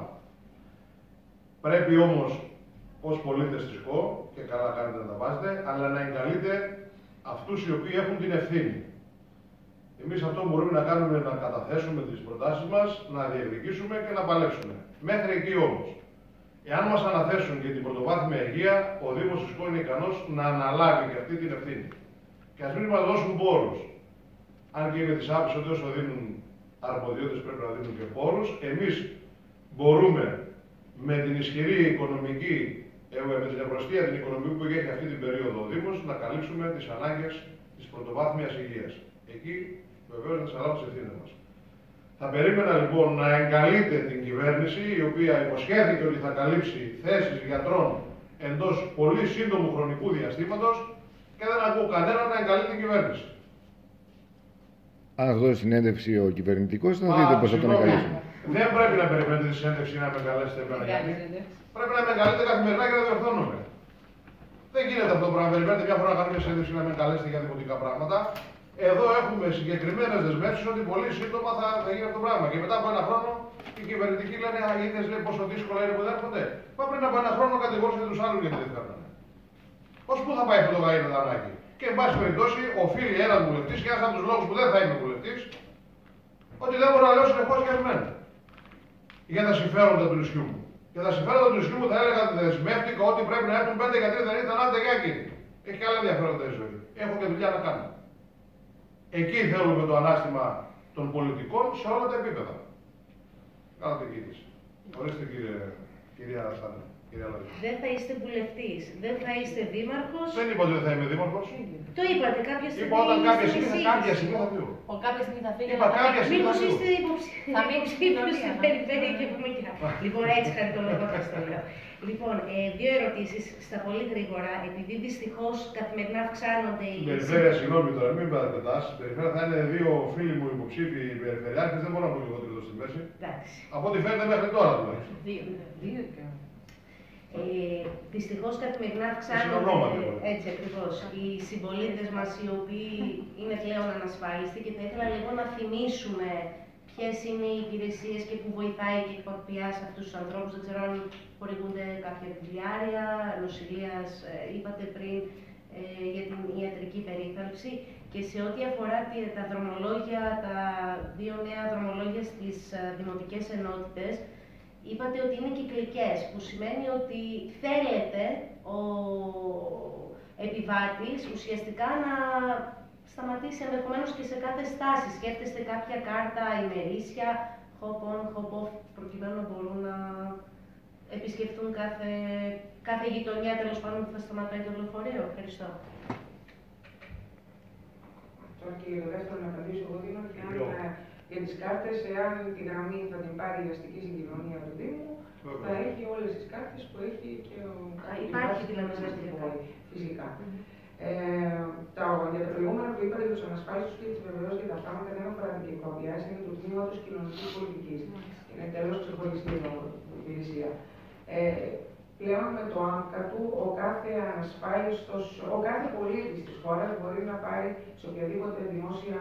Πρέπει όμως, ως πολίτες της ΚΟ, και καλά κάνετε να τα βάζετε, αλλά να εγκαλείτε αυτούς οι οποίοι έχουν την ευθύνη. Εμείς αυτό που μπορούμε να κάνουμε είναι να καταθέσουμε τις προτάσεις μας, να διεκδικήσουμε και να παλέψουμε. Μέχρι εκεί όμως, εάν μας αναθέσουν και την πρωτοβάθμια υγεία, ο Δήμος της ΚΟ είναι ικανός να αναλάβει και αυτή την ευθύνη. Και ας μην μας δώσουν πόρους. Αν και είναι της άποψης ότι όσο δίνουν αρμοδιότητες πρέπει να δίνουν και πόρους, εμείς μπορούμε με την ισχυρή οικονομική, με την ευρωστία την οικονομική που έχει αυτή την περίοδο ο Δήμος, να καλύψουμε τις ανάγκες της πρωτοβάθμιας υγείας. Εκεί βεβαίως να σαλάβουμε τις ευθύνες μας. Θα περίμενα λοιπόν να εγκαλείτε την κυβέρνηση, η οποία υποσχέθηκε ότι θα καλύψει θέσεις γιατρών εντός πολύ σύντομου χρονικού διαστήματος και δεν ακούω κανένα να εγκαλεί την κυβέρνηση. Αν δώσει συνέντευξη ο κυβερνητικός, θα δείτε πώς θα τον εγκαλέσουμε. Δεν πρέπει να περιμένετε τη συνέντευξη να με καλέσετε Παναγιώτη. Πρέπει να με καλέσετε καθημερινά και να διορθώνομαι. Δεν γίνεται αυτό το πράγμα. Περιμένετε μια φορά να κάνουμε συνέντευξη να με καλέσετε για δημοτικά πράγματα. Εδώ έχουμε συγκεκριμένες δεσμεύσεις ότι πολύ σύντομα θα, θα γίνει αυτό το πράγμα. Και μετά από ένα χρόνο οι κυβερνητικοί λένε Α, είδες λέει πόσο δύσκολα είναι που δεν έρχονται. Μα πριν από ένα χρόνο κατηγόρησαν τους άλλους γιατί δεν φέρνανε. Ως πού θα πάει αυτό το γαΐνο δανάκι. Και εν πάση περιπτώσει οφείλει ένας βουλευτής και ένας από τους λόγους που δεν θα είμαι βουλευτής ότι δεν μπορώ να λέω συνεχώς και εμένα. Για τα συμφέροντα του νησιού μου. Για τα συμφέροντα του νησιού μου θα έλεγα ότι δεσμεύτηκα ότι πρέπει να έρθουν πέντε γιατροί, δεν ήταν άντε για εκεί. Έχει και άλλα ενδιαφέροντα η ζωή. Έχω και δουλειά να κάνω. Εκεί θέλουμε το ανάστημα των πολιτικών σε όλα τα επίπεδα. Κάντε κύριε. Ορίστε κύριε, κυρία Στάνη. Δεν θα είστε βουλευτής, δεν θα είστε δήμαρχος. Δεν είπα ότι δεν θα είμαι δήμαρχος. Το είπατε κάποια στιγμή. Είπα όταν κάποια στιγμή θα κάποια στιγμή θα φύγω. Ο κάποια στιγμή θα φύγει. Είπα κάποια στιγμή. Μήπως είστε υποψήφιος στην περιφέρεια και πούμε και λοιπόν, έτσι χαριτολογώντας το λέω. Λοιπόν, ε, δύο ερωτήσεις στα πολύ γρήγορα, επειδή δυστυχώς καθημερινά αυξάνονται οι. Στην περιφέρεια, συγγνώμη τώρα, μην παραπετάς. Στην περιφέρεια θα είναι δύο φίλοι μου υποψήφοι περιφερειάρχες, δεν μπορώ να πω και εγώ τρίτο στη μέση. Εντάξει. Από ό,τι φαίνεται μέχρι τώρα τουλάχιστον. Δύο. Δύο και. Ε, δυστυχώς καθημερινά αυξάνονται έτσι ακριβώς οι συμπολίτες μας οι οποίοι είναι πλέον ανασφάλιστοι και θα ήθελα λίγο να θυμίσουμε ποιες είναι οι υπηρεσίες και που βοηθάει και εκπαιδεύει αυτούς τους ανθρώπους. Δεν ξέρω αν χορηγούνται κάποια βιβλιάρια, νοσηλείας, είπατε πριν, ε, για την ιατρική περίθαλψη και σε ό,τι αφορά τα δρομολόγια, τα δύο νέα δρομολόγια στις δημοτικές ενότητες. Είπατε ότι είναι κυκλικές, που σημαίνει ότι θέλετε ο επιβάτης ουσιαστικά να σταματήσει ενδεχομένως και σε κάθε στάση. Σκέφτεστε κάποια κάρτα ημερήσια, hop-on, hop-off, προκειμένου να μπορούν να επισκεφτούν κάθε, κάθε γειτονιά τέλος πάντων που θα σταματάει το λεωφορείο. Ευχαριστώ. Τώρα και για το δεύτερο να απαντήσω εγώ, Δήμο, και αν για τις κάρτες, εάν τη γραμμή θα την πάρει η αστική συγκοινωνία του Δήμου, θα έχει όλες τις κάρτες που έχει και ο Υπάρχει δηλαδή φυσικά. Ε, τα, για τα προηγούμενα που είπατε για τους ανασφάλιστους και τις βεβαιώσεις για τα φάρμακα δεν αφορά την κυκλοφορία, είναι του τμήματος κοινωνικής πολιτικής. Είναι τέλος ξεχωριστή υπηρεσία. Ε, πλέον με το άμκα του, ο κάθε ανασφάλιστος, ο κάθε πολίτης της χώρας μπορεί να πάρει σε οποιαδήποτε δημόσια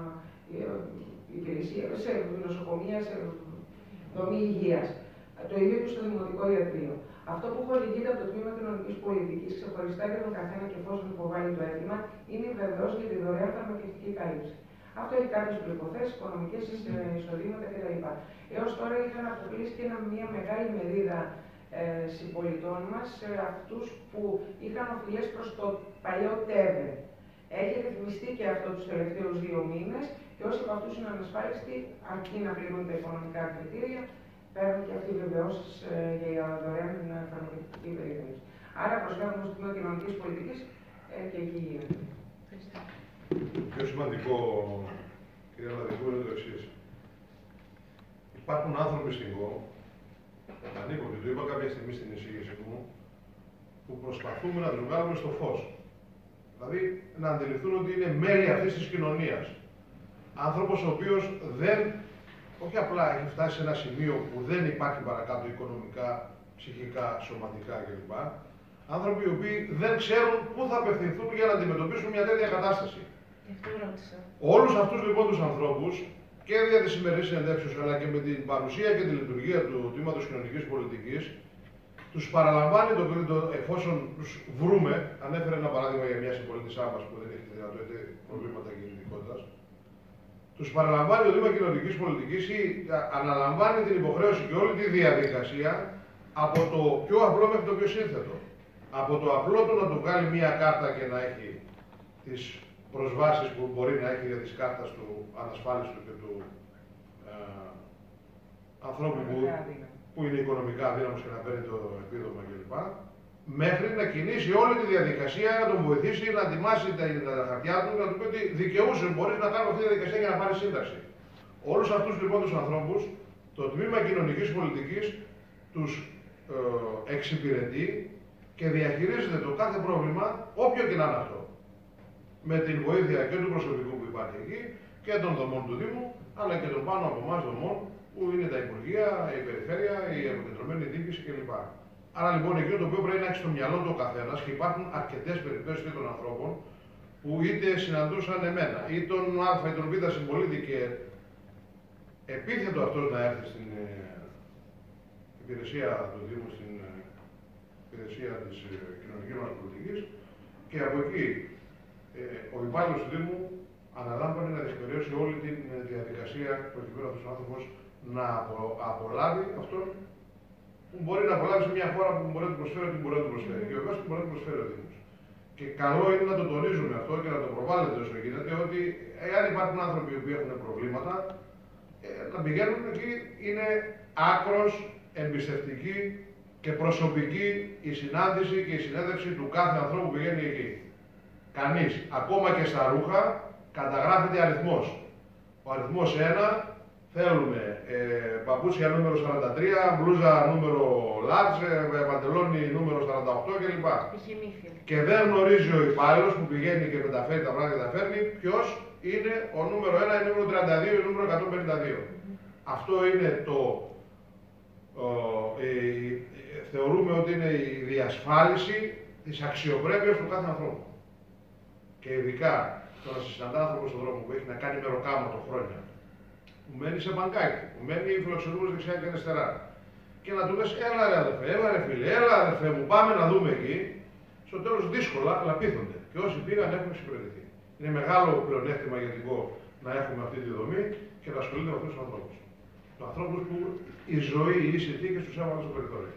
υπηρεσία, σε νοσοκομεία, σε δομή υγείας. Το ίδιο και στο δημοτικό ιατρείο. Αυτό που χορηγείται από το Τμήμα Κοινωνικής Πολιτικής ξεχωριστά για τον καθένα και εφόσον υποβάλει το αίτημα είναι η βεβαίωση για τη δωρεάν φαρμακευτική κάλυψη. Αυτό έχει κάποιες προϋποθέσεις, οικονομικές εισοδήματα κτλ. Έως τώρα είχαν αποκλείσει και μια μεγάλη μερίδα ε, συμπολιτών μας, ε, αυτούς που είχαν οφειλές προς το παλιό ΤΕΒΕ. Έχει ρυθμιστεί και αυτό τους τελευταίους δύο μήνες και όσοι από αυτούς είναι ανασφάλιστοι, αρκεί να πληρούν τα οικονομικά κριτήρια, παίρνουν και αυτοί οι βεβαιώσεις ε, για δωρεάν φαρμακευτική περίθαλψη. Άρα προσφέρουμε στο Τμήμα Κοινωνικής Πολιτικής ε, και εκεί γίνεται. Το πιο σημαντικό, κύριε Λαδικού, είναι το εξής. Υπάρχουν άνθρωποι στην ΚΟ, ανήκω και το είπα κάποια στιγμή στην εισήγηση μου, που προσπαθούμε να τους βγάλουμε στο φως. Δηλαδή να αντιληφθούν ότι είναι μέλη αυτής της κοινωνίας. Άνθρωπος ο οποίος δεν, όχι απλά έχει φτάσει σε ένα σημείο που δεν υπάρχει παρακάτω οικονομικά, ψυχικά, σωματικά κλπ. Άνθρωποι οι οποίοι δεν ξέρουν πού θα απευθυνθούν για να αντιμετωπίσουν μια τέτοια κατάσταση. Όλους αυτούς λοιπόν τους ανθρώπους και δια της σημερινής συνεντεύξεως αλλά και με την παρουσία και τη λειτουργία του Τμήματος Κοινωνικής Πολιτικής, τους παραλαμβάνει το, το εφόσον τους βρούμε, ανέφερε ένα παράδειγμα για μια συμπολίτησά μας που δεν έχει τη δυνατότητα προβλήματα κινητικότητας, τους παραλαμβάνει το Τμήμα Κοινωνικής Πολιτικής ή αναλαμβάνει την υποχρέωση και όλη τη διαδικασία από το πιο απλό μέχρι το πιο σύνθετο. Από το απλό του να του βγάλει μια κάρτα και να έχει τις προσβάσεις που μπορεί να έχει για τις κάρτας του ανασφάλιστου και του ε, ανθρώπου που, που είναι οικονομικά αδύναμος και να παίρνει το επίδομα κλπ. Μέχρι να κινήσει όλη τη διαδικασία, να τον βοηθήσει να ετοιμάσει τα, τα χαρτιά του, να του πει ότι δικαιούσε, μπορείς να κάνουμε αυτή τη διαδικασία για να πάρει σύνταξη. Όλους αυτούς λοιπόν τους ανθρώπους, το Τμήμα Κοινωνικής Πολιτικής τους ε, εξυπηρετεί και διαχειρίζεται το κάθε πρόβλημα, όποιο και να είναι αυτό. Με την βοήθεια και του προσωπικού που υπάρχει εκεί και των δομών του Δήμου, αλλά και των πάνω από εμάς δομών που είναι τα Υπουργεία, η Περιφέρεια, η Αποκεντρωμένη Διοίκηση κλπ. Άρα λοιπόν εκείνο το οποίο πρέπει να έχει στο μυαλό του ο καθένας, και υπάρχουν αρκετές περιπτώσεις και των ανθρώπων που είτε συναντούσαν εμένα ή τον Α ή τον Β συμπολίτη και επίθετο αυτός να έρθει στην ε, υπηρεσία του Δήμου, στην ε, υπηρεσία της ε, κοινωνικής μας πολιτικής, και από εκεί ε, ο υπάλληλος του Δήμου αναλάμβανε να διεκπαιρεώσει όλη τη διαδικασία προκειμένου αυτός ο άνθρωπος να απο, απολάβει αυτόν που μπορεί να απολάβει σε μια χώρα που μπορεί να του προσφέρει ό,τι μπορεί να του προσφέρει. Και βεβαίως που μπορεί να του προσφέρει ο Δήμος. Και καλό είναι να το τονίζουμε αυτό και να το προβάλλετε όσο γίνεται, ότι εάν υπάρχουν άνθρωποι που έχουν προβλήματα, ε, να πηγαίνουν εκεί, είναι άκρος εμπιστευτικοί και προσωπική η συνάντηση και η συνέντευξη του κάθε ανθρώπου που πηγαίνει εκεί. Κανείς, ακόμα και στα ρούχα, καταγράφεται αριθμός. Ο αριθμός ένα, θέλουμε ε, παπούτσια νούμερο σαράντα τρία, μπλούζα νούμερο large, ε, παντελόνι νούμερο σαράντα οκτώ κλπ. Και δεν γνωρίζει ο υπάλληλος που πηγαίνει και μεταφέρει τα πράγματα και τα φέρνει ποιος είναι ο νούμερο ένα, η νούμερο τριάντα δύο, η νούμερο εκατόν πενήντα δύο. Mm-hmm. Αυτό είναι το, ο, η, θεωρούμε ότι είναι η διασφάλιση της αξιοπρέπειας του κάθε ανθρώπου. Και ειδικά το να συναντά άνθρωπο στον δρόμο που έχει να κάνει μεροκάματο χρόνια, που μένει σε μπαγκάκι, που μένει φιλοξενούμενος δεξιά και αριστερά, και να του λες, έλα ρε αδερφέ, έλα ρε φίλε, έλα αδερφέ μου, πάμε να δούμε εκεί. Στο τέλος δύσκολα, αλλά πείθονται. Και όσοι πήγαν έχουν εξυπηρετηθεί. Είναι μεγάλο πλεονέκτημα για την ΚΟ να έχουμε αυτή τη δομή και να ασχολείται με αυτούς τους ανθρώπους. Τους ανθρώπους που η ζωή ή οι συνθήκες τους έβαλαν στο περιθώριο.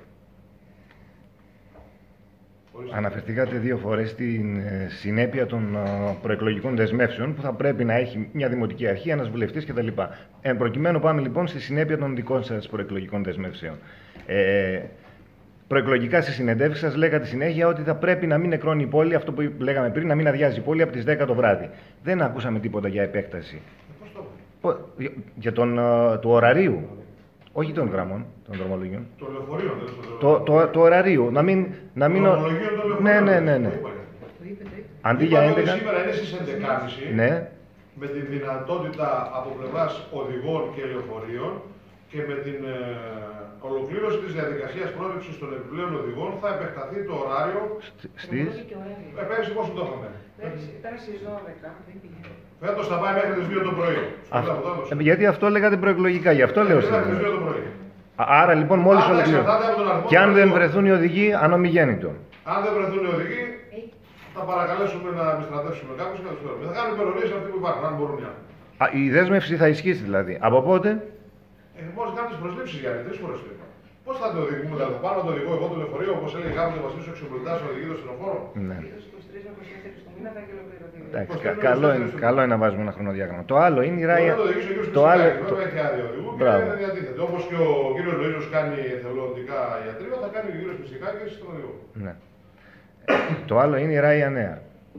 Αναφερθήκατε δύο φορές στην συνέπεια των προεκλογικών δεσμεύσεων που θα πρέπει να έχει μια δημοτική αρχή, ένας βουλευτής κτλ. Εν προκειμένου, πάμε λοιπόν στη συνέπεια των δικών σας προεκλογικών δεσμεύσεων. Ε, προεκλογικά στις συνεντεύξεις σας λέγατε συνέχεια ότι θα πρέπει να μην νεκρώνει η πόλη, αυτό που λέγαμε πριν, να μην αδειάζει η πόλη από τις δέκα το βράδυ. Δεν ακούσαμε τίποτα για επέκταση. Πώς το για, για τον του ωραρίου. Όχι των γραμμών, των δρομολογίων. Το λεωφορείο, δεν το, το, το, το ωραρίου. Να μην. Να μην... Το λεωφορείο, ναι, ναι, ναι. ναι. Αντί για έντεκα. Σήμερα είναι στις έντεκα και μισή. Ναι. Με τη δυνατότητα από πλευράς οδηγών και λεωφορείων και με την ε, ολοκλήρωση της διαδικασίας πρόληψης των επιπλέον οδηγών θα επεκταθεί το ωράριο. Στις. Ε, πέρυσι πόσο το είχαμε. Ήταν στις δώδεκα. Φέτος θα πάει μέχρι τις δύο το πρωί. Α, γιατί αυτό λέγατε προεκλογικά, γι' αυτό λέω σήμερα. Άρα λοιπόν μόλις ολοκληρώσει. Και αν δεν βρεθούν οι οδηγοί, ανομιγέννητο. Αν δεν βρεθούν οι οδηγοί, θα παρακαλέσουμε να επιστρατεύσουμε κάποιους και να τους φέρουμε. Θα κάνουμε υπερορίες αυτοί που υπάρχουν, αν μπορούν οι άλλοι. Η δέσμευση θα ισχύσει δηλαδή. Από πότε? Ε, μόλις κάνουμε τις προσλήψεις για τρεις φορές το είπα. Πώς θα το οδηγούμε, δηλαδή θα πάρω το οδηγό εγώ το λεωφορείο, όπως έλεγε κάποιος ο Βασίλης ο Εξοπλιτάς, ο οδηγεί το στενοφόρο. Ναι. Εντάξει, κα, καλό, είναι, καλό είναι να βάζουμε ένα χρονοδιάγραμμα. Το άλλο είναι η Ράια. Το οδηγήσει ο κ. Το άλλο. Το έχει άδεια οδηγού και δεν διατίθεται. Όπως και ο κ. Λοΐζος κάνει εθελοντικά ιατρείο, θα κάνει ο κ. Μυστικάκης στον οδηγό. Ναι. Το άλλο είναι η Ράια Νέα.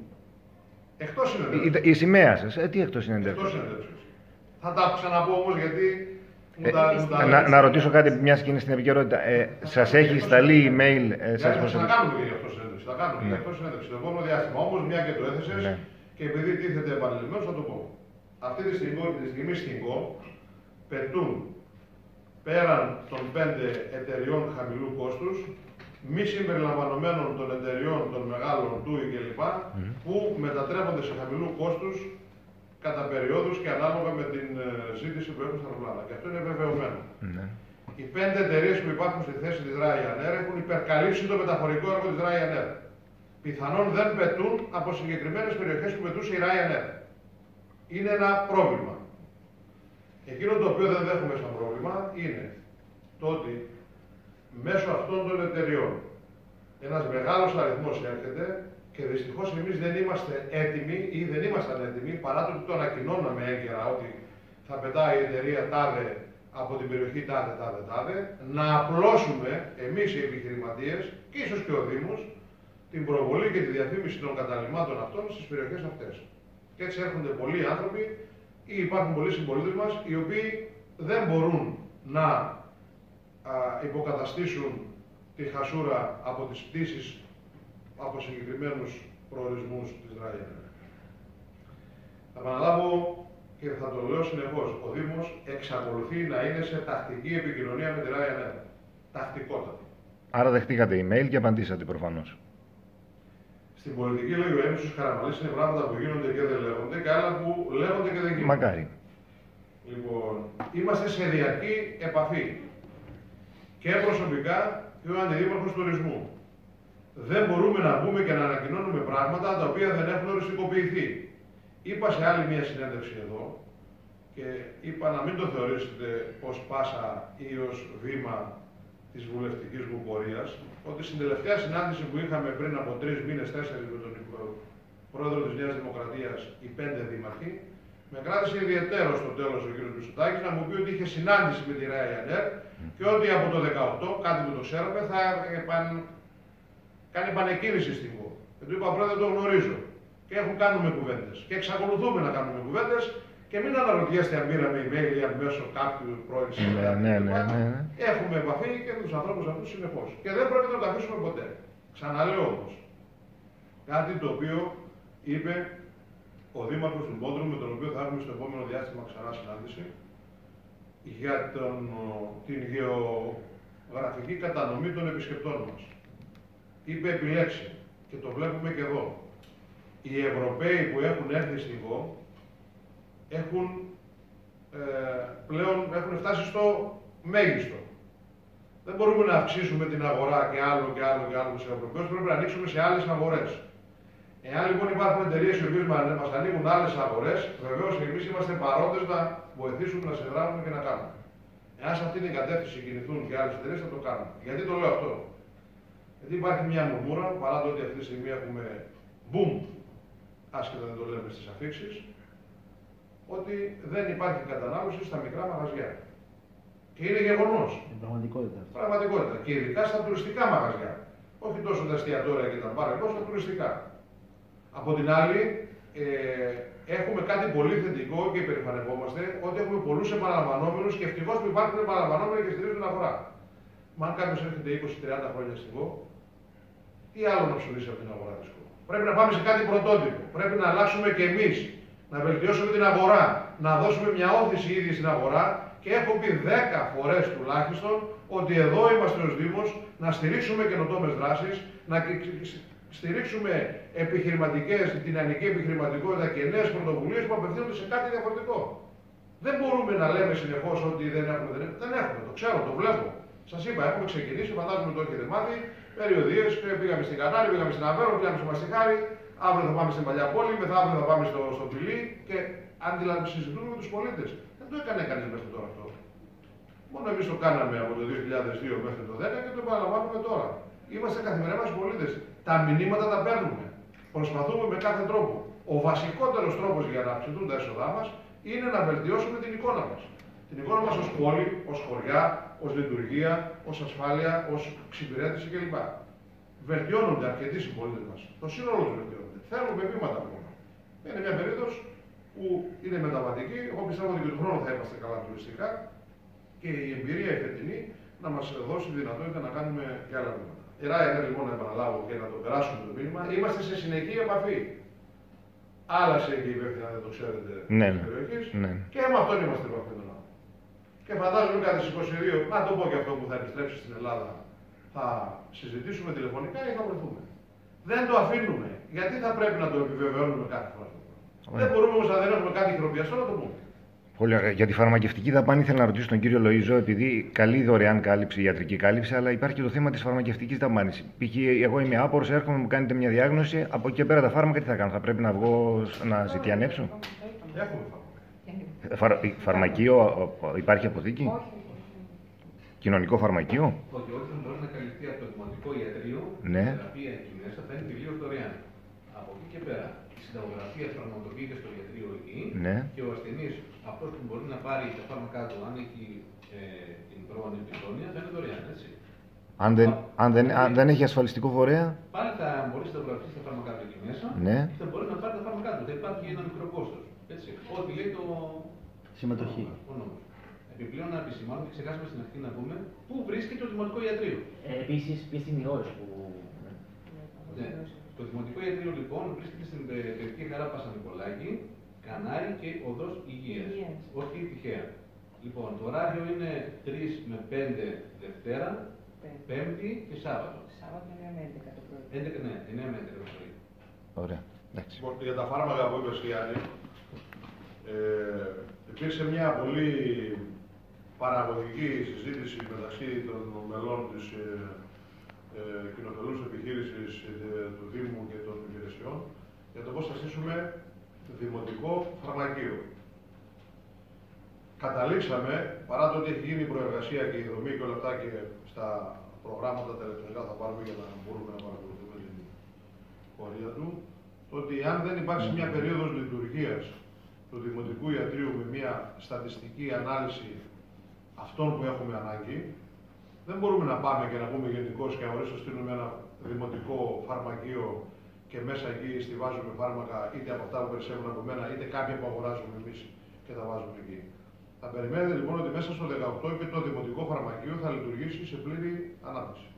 Εκτός συνεντεύξεως. Η, η σημαία σας. Ε, τι εκτός συνεντεύξεως. Εκτός συνεντεύξεως. Θα τα ξαναπώ όμως γιατί. Ε, τα, να, να ρωτήσω κάτι, μιας και είναι στην επικαιρότητα. Ε, σας έχει σταλεί email. Ε, σας θα κάνουμε και γι' αυτό συνέντευξη. Θα κάνουμε και γι' αυτό συνέντευξη. Το επόμενο διάστημα όμως, μια και το έθεσες ναι. Και επειδή τίθεται επανειλημμένος, θα το πω. Αυτή τη στιγμή, τη στιγμή στην ΚΟ πετούν πέραν των πέντε εταιριών χαμηλού κόστους, μη συμπεριλαμβανομένων των εταιριών των μεγάλων τούι κλπ. Mm. Που μετατρέπονται σε χαμηλού κόστους κατά περιόδους και ανάλογα με την ζήτηση που έχουν στα αεροπλάνα. Και αυτό είναι βεβαιωμένο. Mm. Οι πέντε εταιρείες που υπάρχουν στη θέση της Ryanair έχουν υπερκαλύψει το μεταφορικό έργο της Ryanair. Πιθανόν δεν πετούν από συγκεκριμένες περιοχές που πετούσε η Ryanair. Είναι ένα πρόβλημα. Εκείνο το οποίο δεν δέχομαι σαν πρόβλημα είναι το ότι μέσω αυτών των εταιριών ένας μεγάλος αριθμός έρχεται και δυστυχώς εμείς δεν είμαστε έτοιμοι ή δεν ήμασταν έτοιμοι, παρά το ότι το ανακοινώναμε έγκαιρα ότι θα πετάει η εταιρεία τάδε από την περιοχή τάδε, τάδε, τάδε, να απλώσουμε εμείς οι επιχειρηματίες και ίσως και ο Δήμος την προβολή και τη διαφήμιση των καταλυμάτων αυτών στις περιοχές αυτές. Και έτσι έρχονται πολλοί άνθρωποι ή υπάρχουν πολλοί συμπολίτες μας οι οποίοι δεν μπορούν να α, υποκαταστήσουν τη χασούρα από τις πτήσεις από συγκεκριμένους προορισμούς της Ryanair. Θα επαναλάβω και θα το λέω συνεχώς, ο Δήμος εξακολουθεί να είναι σε τακτική επικοινωνία με τη Ryanair. Τακτικότατη. Άρα δεχτήκατε email και απαντήσατε προφανώς. Στην πολιτική, λέει ο Έμισος Καραμαλής, είναι πράγματα που γίνονται και δεν λέγονται και άλλα που λέγονται και δεν γίνονται. Μακάρι. Λοιπόν, είμαστε σε διαρκή επαφή. Και προσωπικά και ο Αντιδήμαρχος Τουρισμού. Δεν μπορούμε να μπούμε και να ανακοινώνουμε πράγματα τα οποία δεν έχουν οριστικοποιηθεί. Είπα σε άλλη μια συνέντευξη εδώ και είπα να μην το θεωρήσετε ως πάσα ή ως βήμα της βουλευτικής μου πορείας, ότι στην τελευταία συνάντηση που είχαμε πριν από τρεις μήνες, τέσσερις με τον πρόεδρο της Νέας Δημοκρατίας, οι πέντε δήμαρχοι, Με κράτησε ιδιαίτερο στο τέλος ο κ. Μητσοτάκης να μου πει ότι είχε συνάντηση με τη Ryanair και ότι από το δεκαοκτώ, κάτι που το ξέραμε, θα επαν... κάνει επανεκκίνηση στην ΚΟ. Και του είπα: Πρόεδρε, το γνωρίζω. Και έχουν κάνουμε κουβέντες. Και εξακολουθούμε να κάνουμε κουβέντες. Και μην αναρωτιέστε αν πήραμε email ή αν μέσω κάποιου πρώην συνεργάτη. Ναι, ναι, ναι. Έχουμε επαφή και με τους ανθρώπους αυτούς συνεχώς. Και δεν πρόκειται να το αφήσουμε ποτέ. Ξαναλέω όμως κάτι το οποίο είπε ο Δήμαρχος του Μπόντρου, με τον οποίο θα έχουμε στο επόμενο διάστημα ξανά συνάντηση, για τον, την γεωγραφική κατανομή των επισκεπτών μας. Είπε επιλέξει, και το βλέπουμε και εδώ. Οι Ευρωπαίοι που έχουν έρθει στην ΚΟ έχουν ε, πλέον έχουν φτάσει στο μέγιστο. Δεν μπορούμε να αυξήσουμε την αγορά και άλλο και άλλο και άλλο σε Ευρωπαίους, πρέπει να ανοίξουμε σε άλλες αγορές. Εάν λοιπόν υπάρχουν εταιρείες οι οποίες μας ανοίγουν άλλες αγορές, βεβαίως εμείς είμαστε παρόντες να βοηθήσουμε, να συνδράμουμε και να κάνουμε. Εάν σε αυτή την κατεύθυνση κινηθούν και άλλες εταιρείες, θα το κάνουμε. Γιατί το λέω αυτό? Γιατί υπάρχει μια μουρμούρα, παρά το ότι αυτή τη στιγμή έχουμε boom, άσχετα δεν το λέμε στις αφίξεις, ότι δεν υπάρχει κατανάλωση στα μικρά μαγαζιά. Και είναι γεγονός. Είναι πραγματικότητα. Πραγματικότητα. Και ειδικά στα τουριστικά μαγαζιά. Όχι τόσο τα εστιατόρια και τα μπαρ, ενώ στα τουριστικά. Από την άλλη, ε, έχουμε κάτι πολύ θετικό και υπερηφανευόμαστε ότι έχουμε πολλούς επαναλαμβανόμενους και ευτυχώς που υπάρχουν επαναλαμβανόμενοι και στηρίζουν την αγορά. Μα αν κάποιος έρχεται είκοσι με τριάντα χρόνια στην ΚΟ, τι άλλο να ψωνίσει από την αγορά της ΚΟ? Πρέπει να πάμε σε κάτι πρωτότυπο. Πρέπει να αλλάξουμε κι εμείς. Να βελτιώσουμε την αγορά. Να δώσουμε μια όθηση ήδη στην αγορά. Και έχω πει δέκα φορές τουλάχιστον ότι εδώ είμαστε ως Δήμος να στηρίξουμε καινοτόμες δράσεις, να στηρίξουμε επιχειρηματικές, δυναμική επιχειρηματικότητα και νέες πρωτοβουλίες που απευθύνονται σε κάτι διαφορετικό. Δεν μπορούμε να λέμε συνεχώς ότι δεν έχουμε, δεν έχουμε. Δεν έχουμε, το ξέρω, το βλέπω. Σας είπα, έχουμε ξεκινήσει, φαντάζομαι το έχετε μάθει, περιοδίες, πήγαμε στην Κανάρη, πήγαμε στην Αβέρο, πήγαμε στο Μαστιχάρι, αύριο θα πάμε στην Παλιά Πόλη, μεθαύριο θα πάμε στο, στο Πηλί και αντιλαμβάνουμε, συζητούμε με τους πολίτες. Δεν το έκανε κανείς μέχρι τώρα αυτό. Μόνο εμείς το κάναμε από το δύο χιλιάδες δύο μέχρι το δύο χιλιάδες δέκα και το επαναλαμβάνουμε τώρα. Είμαστε καθημερινά πολίτες. Τα μηνύματα τα παίρνουμε. Προσπαθούμε με κάθε τρόπο. Ο βασικότερος τρόπος για να αυξηθούν τα έσοδά μας είναι να βελτιώσουμε την εικόνα μας. Την εικόνα μας ως πόλη, ως χωριά, ως λειτουργία, ως ασφάλεια, ως εξυπηρέτηση κλπ. Βελτιώνονται αρκετοί συμπολίτες μας. Το σύνολο τους βελτιώνονται. Θέλουμε βήματα ακόμα. Είναι μια περίοδος που είναι μεταβατική. Εγώ πιστεύω ότι και του χρόνου θα είμαστε καλά τουριστικά και η εμπειρία η φετινή να μας δώσει τη δυνατότητα να κάνουμε και άλλα βήματα. Η Ryanair λοιπόν, να επαναλάβω και να το περάσουμε το μήνυμα, είμαστε σε συνεχή επαφή. Άλλασε και η υπεύθυνα, δεν το ξέρετε, ναι, της περιοχής, ναι. Και με αυτόν είμαστε επαφή με τον άλλο. Και φαντάζομαι κάτι στις είκοσι δύο, να το πω και αυτό που θα επιστρέψει στην Ελλάδα, θα συζητήσουμε τηλεφωνικά ή θα βρεθούμε. Δεν το αφήνουμε. Γιατί θα πρέπει να το επιβεβαιώνουμε κάθε φορά? Yeah. Δεν μπορούμε όμως να δεν έχουμε κάτι χειροπιαστό να το πούμε. Πολύ ωραία. Για τη φαρμακευτική δαπάνη ήθελα να ρωτήσω τον κύριο Λοΐζο, επειδή καλή δωρεάν κάλυψη, ιατρική κάλυψη, αλλά υπάρχει και το θέμα της φαρμακευτικής δαπάνης. Π.χ. εγώ είμαι άπορος, έρχομαι, μου κάνετε μια διάγνωση, από εκεί και πέρα τα φάρμακα τι θα κάνω? Θα πρέπει να βγω να ζητιανέψω? Έχουμε φάρμακα. Φαρμακείο, υπάρχει αποθήκη? Κοινωνικό φαρμακείο? Όχι, όχι, θα μπορεί να καλυφθεί από το δημοτικό ιατρείο. Ναι. Η θεραπεία εκεί μέσα θα είναι τελείως δωρεάν. Από εκεί και πέρα, η συνταγογραφία πραγματοποιείται στο ιατρείο εκεί. Ναι. Και ο ασθενής, αυτός που μπορεί να πάρει τα φάρμακά του, αν έχει ε, την πρόωνη επιφώνεια, θα είναι δωρεάν, έτσι. Αν δεν, αν δεν, αν δεν έχει ασφαλιστικό φορέα. Πάλι θα μπορεί να συνταγογραφήσει τα φάρμακά του εκεί μέσα. Ναι. Και θα μπορεί να πάρει τα φάρμακά του. Δεν υπάρχει ένα μικρό κόστος. Ό,τι λέει το. Συμμετοχή. Ο νόμος. Επιπλέον, να επισημάνουμε και ξεχάσαμε στην αρχή να πούμε πού βρίσκεται το δημοτικό ιατρείο. Ε, Επίσης, ποιες είναι οι ώρες που. Ναι. Το δημοτικό ιατρείο λοιπόν βρίσκεται στην περιοχή Χαρά Πασανικολάκη, Κανάρι και Οδός Υγείας. Όχι τυχαία. Λοιπόν, το ωράριο είναι τρεις με πέντε Δευτέρα, Πέμπτη και Σάββατο. Σάββατο εννιά με έντεκα το πρωί. έντεκα, ναι, εννιά με έντεκα το πρωί. Ωραία. Λοιπόν, για τα φάρμακα που είπες, Γιάννη, ε, υπήρξε μια πολύ παραγωγική συζήτηση μεταξύ των μελών της ε, ε, κοινοφελούς επιχείρησης ε, του Δήμου και των υπηρεσιών για το πώς θα στήσουμε δημοτικό φαρμακείο. Καταλήξαμε, παρά το ότι έχει γίνει η προεργασία και η δομή και όλα αυτά και στα προγράμματα τα ηλεκτρονικά θα πάρουμε για να μπορούμε να παρακολουθούμε την πορεία του, το ότι αν δεν υπάρξει μια περίοδος λειτουργίας του του Δημοτικού Ιατρείου με μια στατιστική ανάλυση αυτών που έχουμε ανάγκη. Δεν μπορούμε να πάμε και να πούμε γενικώς και αγορές το στείλουμε ένα δημοτικό φαρμακείο και μέσα εκεί στιβάζουμε φάρμακα είτε από αυτά που περισσεύουν από μένα, είτε κάποια που αγοράζουμε εμείς και τα βάζουμε εκεί. Θα περιμένετε λοιπόν ότι μέσα στο δεκαοκτώ και το δημοτικό φαρμακείο θα λειτουργήσει σε πλήρη ανάπτυξη.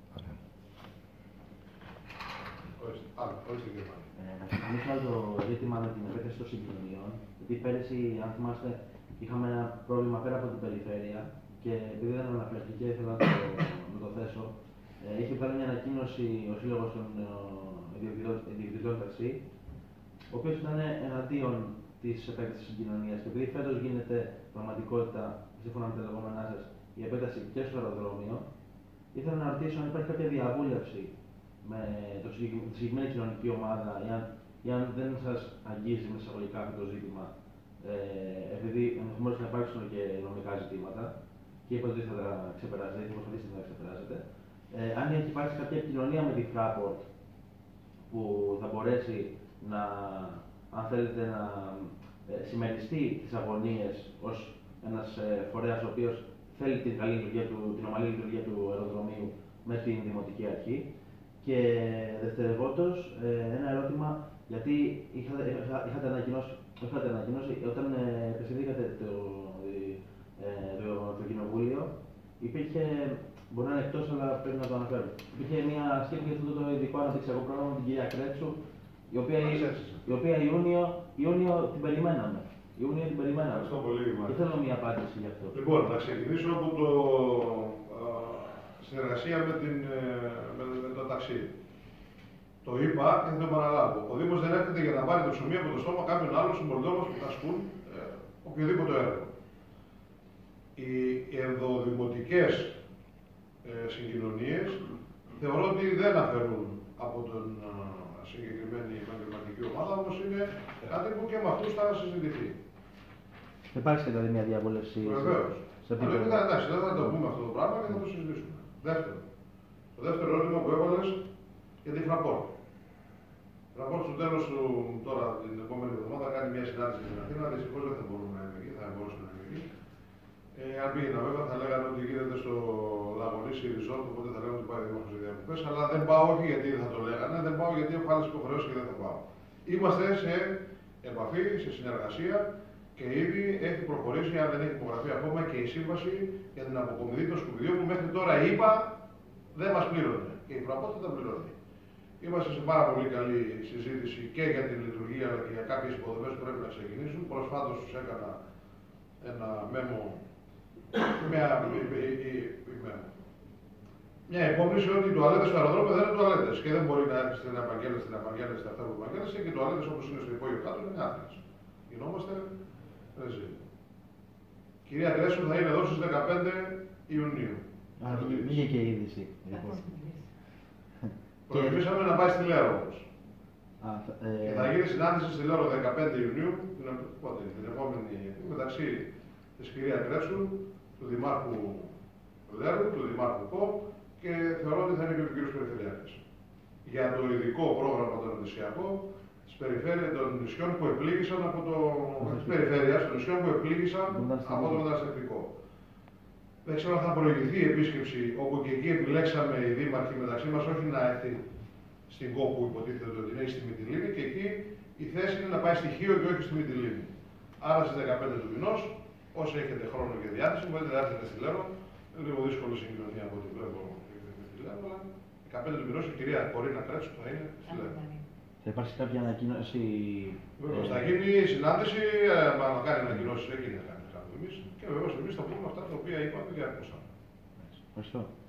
Να ξεκινήσουμε το ζήτημα με την επέκταση των συγκοινωνιών. Γιατί πέρυσι, αν θυμάστε, είχαμε ένα πρόβλημα πέρα από την περιφέρεια και επειδή δεν αναφέρθηκε, ήθελα να το, να το θέσω. Ε, είχε βγάλει μια ανακοίνωση ο Σύλλογος των Ιδιοκτητών Ταξί, ο οποίος ήταν εναντίον της επέκτασης συγκοινωνίας. Και επειδή φέτος γίνεται πραγματικότητα, σύμφωνα με τα λεγόμενά σας, η επέκταση και στο αεροδρόμιο, ήθελα να ρωτήσω αν υπάρχει κάποια διαβούλευση με το συγκεκριμένη, τη συγκεκριμένη κοινωνική ομάδα, ή αν, ή αν δεν σας αγγίζει με εισαγωγικά αυτό το ζήτημα, ε, επειδή ενδεχομένως να υπάρξουν και νομικά ζητήματα, και είπατε ότι θα τα ξεπεράσετε, θα προσπαθήσετε να τα ξεπεράσετε. Ε, αν έχει υπάρξει κάποια κοινωνία με τη Fraport που θα μπορέσει να, αν θέλετε, να ε, συμμεριστεί τις αγωνίες ως ένας ε, φορέας ο οποίος θέλει την καλή λειτουργία του, την ομαλή λειτουργία του αεροδρομίου με την Δημοτική Αρχή. Και δευτερευόντως, ε, ένα ερώτημα, γιατί είχατε, είχατε, ανακοινώσει, είχατε ανακοινώσει, όταν ε, επιστηθήκατε το, ε, το, το Κοινοβούλιο, υπήρχε, μπορεί να είναι εκτός, αλλά πρέπει να το αναφέρω. Υπήρχε μια σκέψη για αυτό το ειδικό αναπτυξιακό πρόγραμμα με την κυρία Κρέτσου, η οποία, η οποία Ιούνιο, Ιούνιο την περιμέναμε. Ιούνιο την περιμέναμε. Ευχαριστώ πολύ. Και θέλω μια απάντηση γι' αυτό. Λοιπόν, να ξεκινήσω από το συνεργασία με, την, με, με το ταξί. Το είπα και θα το επαναλάβω. Ο Δήμος δεν έρχεται για να πάρει το ψωμί από το στόμα κάποιον άλλον συμπολιτών μας που θα ασκούν ε, οποιοδήποτε έργο. Οι ενδοδημοτικές ε, συγκοινωνίες θεωρώ ότι δεν αφαιρούν από την ε, συγκεκριμένη επαγγελματική ομάδα, όμως είναι κάτι που και με αυτούς θα συζητηθεί. Υπάρχει δηλαδή μια διαβούλευση. Βεβαίως. Εντάξει, δεν θα το πούμε αυτό το πράγμα και θα το συζητήσουμε. Δεύτερο. Το δεύτερο ερώτημα που έβαλες για την Fraport. Η Fraport στο τέλος του, τώρα την επόμενη εβδομάδα, κάνει μια συνάντηση στην Αθήνα. Δυστυχώς δεν θα μπορούμε να είμαι εκεί, θα μπορούσαμε να είμαι εκεί. Ε, αν πήγαινα βέβαια θα λέγανε ότι γίνεται στο Λαγωνίσι Resort, οπότε θα λέγανε ότι πάει δημόσιες διακοπές. Αλλά δεν πάω όχι γιατί δεν θα το λέγανε, δεν πάω γιατί έχω άλλες υποχρεώσεις και δεν θα πάω. Είμαστε σε επαφή, σε συνεργασία. Και ήδη έχει προχωρήσει, αν δεν έχει υπογραφεί ακόμα, και η σύμβαση για την αποκομιδή των σκουπιδιών που μέχρι τώρα είπα δεν μας πλήρωνε. Και η Fraport δεν τα πληρώνει. Είμαστε σε πάρα πολύ καλή συζήτηση και για την λειτουργία αλλά και για κάποιες υποδομές που πρέπει να ξεκινήσουν. Προσφάτως τους έκανα ένα μέμο, μια, μια υπόμνηση ότι οι τουαλέτες στο αεροδρόμιο δεν είναι τουαλέτες και δεν μπορεί να έρθει στην επαγγέλνηση, στην επαγγέλνηση, αυτά που επαγγέλνησε και οι τουαλέτες όπως είναι στο υπόγειο κάτω είναι άθλιες. Γινόμαστε ρεζί. Κυρία Κρέσου θα είναι εδώ στις δεκαπέντε Ιουνίου. Α, βγήκε και η είδηση. Προτιμήσαμε να πάει στη Λέρο όμως. Α, ε... Και θα γίνει συνάντηση στη Λέρο δεκαπέντε Ιουνίου, την, πότε, την επόμενη, μεταξύ της κυρία Κρέσου, του Δημάρχου Λέρου, του Δημάρχου Κο και θεωρώ ότι θα είναι και ο κύριος Περιφερειάρχης. Για το ειδικό πρόγραμμα το νησιακό, της περιφέρειας των νησιών που επλήγησαν από το... της περιφέρειας των νησιών που επλήγησαν από το μεταναστευτικό. Δεν ξέρω αν θα προηγηθεί η επίσκεψη όπου και εκεί επιλέξαμε οι δήμαρχοι μεταξύ μας όχι να έρθει στην ΚΟ που υποτίθεται ότι είναι στη Μυτιλήνη και εκεί η θέση είναι να πάει στη Χίο και όχι στη Μυτιλήνη. Άρα στις δεκαπέντε του μηνός, όσοι έχετε χρόνο και διάθεση, μπορείτε να έρθετε στη Λέρο. Είναι λίγο δύσκολη συγκοινωνία από ό,τι βλέπω στη Λέρο, αλλά δεκαπέντε του μηνός η κυρία Κορίνα Κρέτσου θα είναι στη Λέρο. Θα υπάρξει κάποια ανακοίνωση. Βεβαίως, θα γίνει η συνάντηση, να κάνει ανακοινώσεις, έγινε να κάνει εμείς και βεβαίως εμείς θα πούμε αυτά τα οποία είπαμε και ακούσαμε. Ευχαριστώ.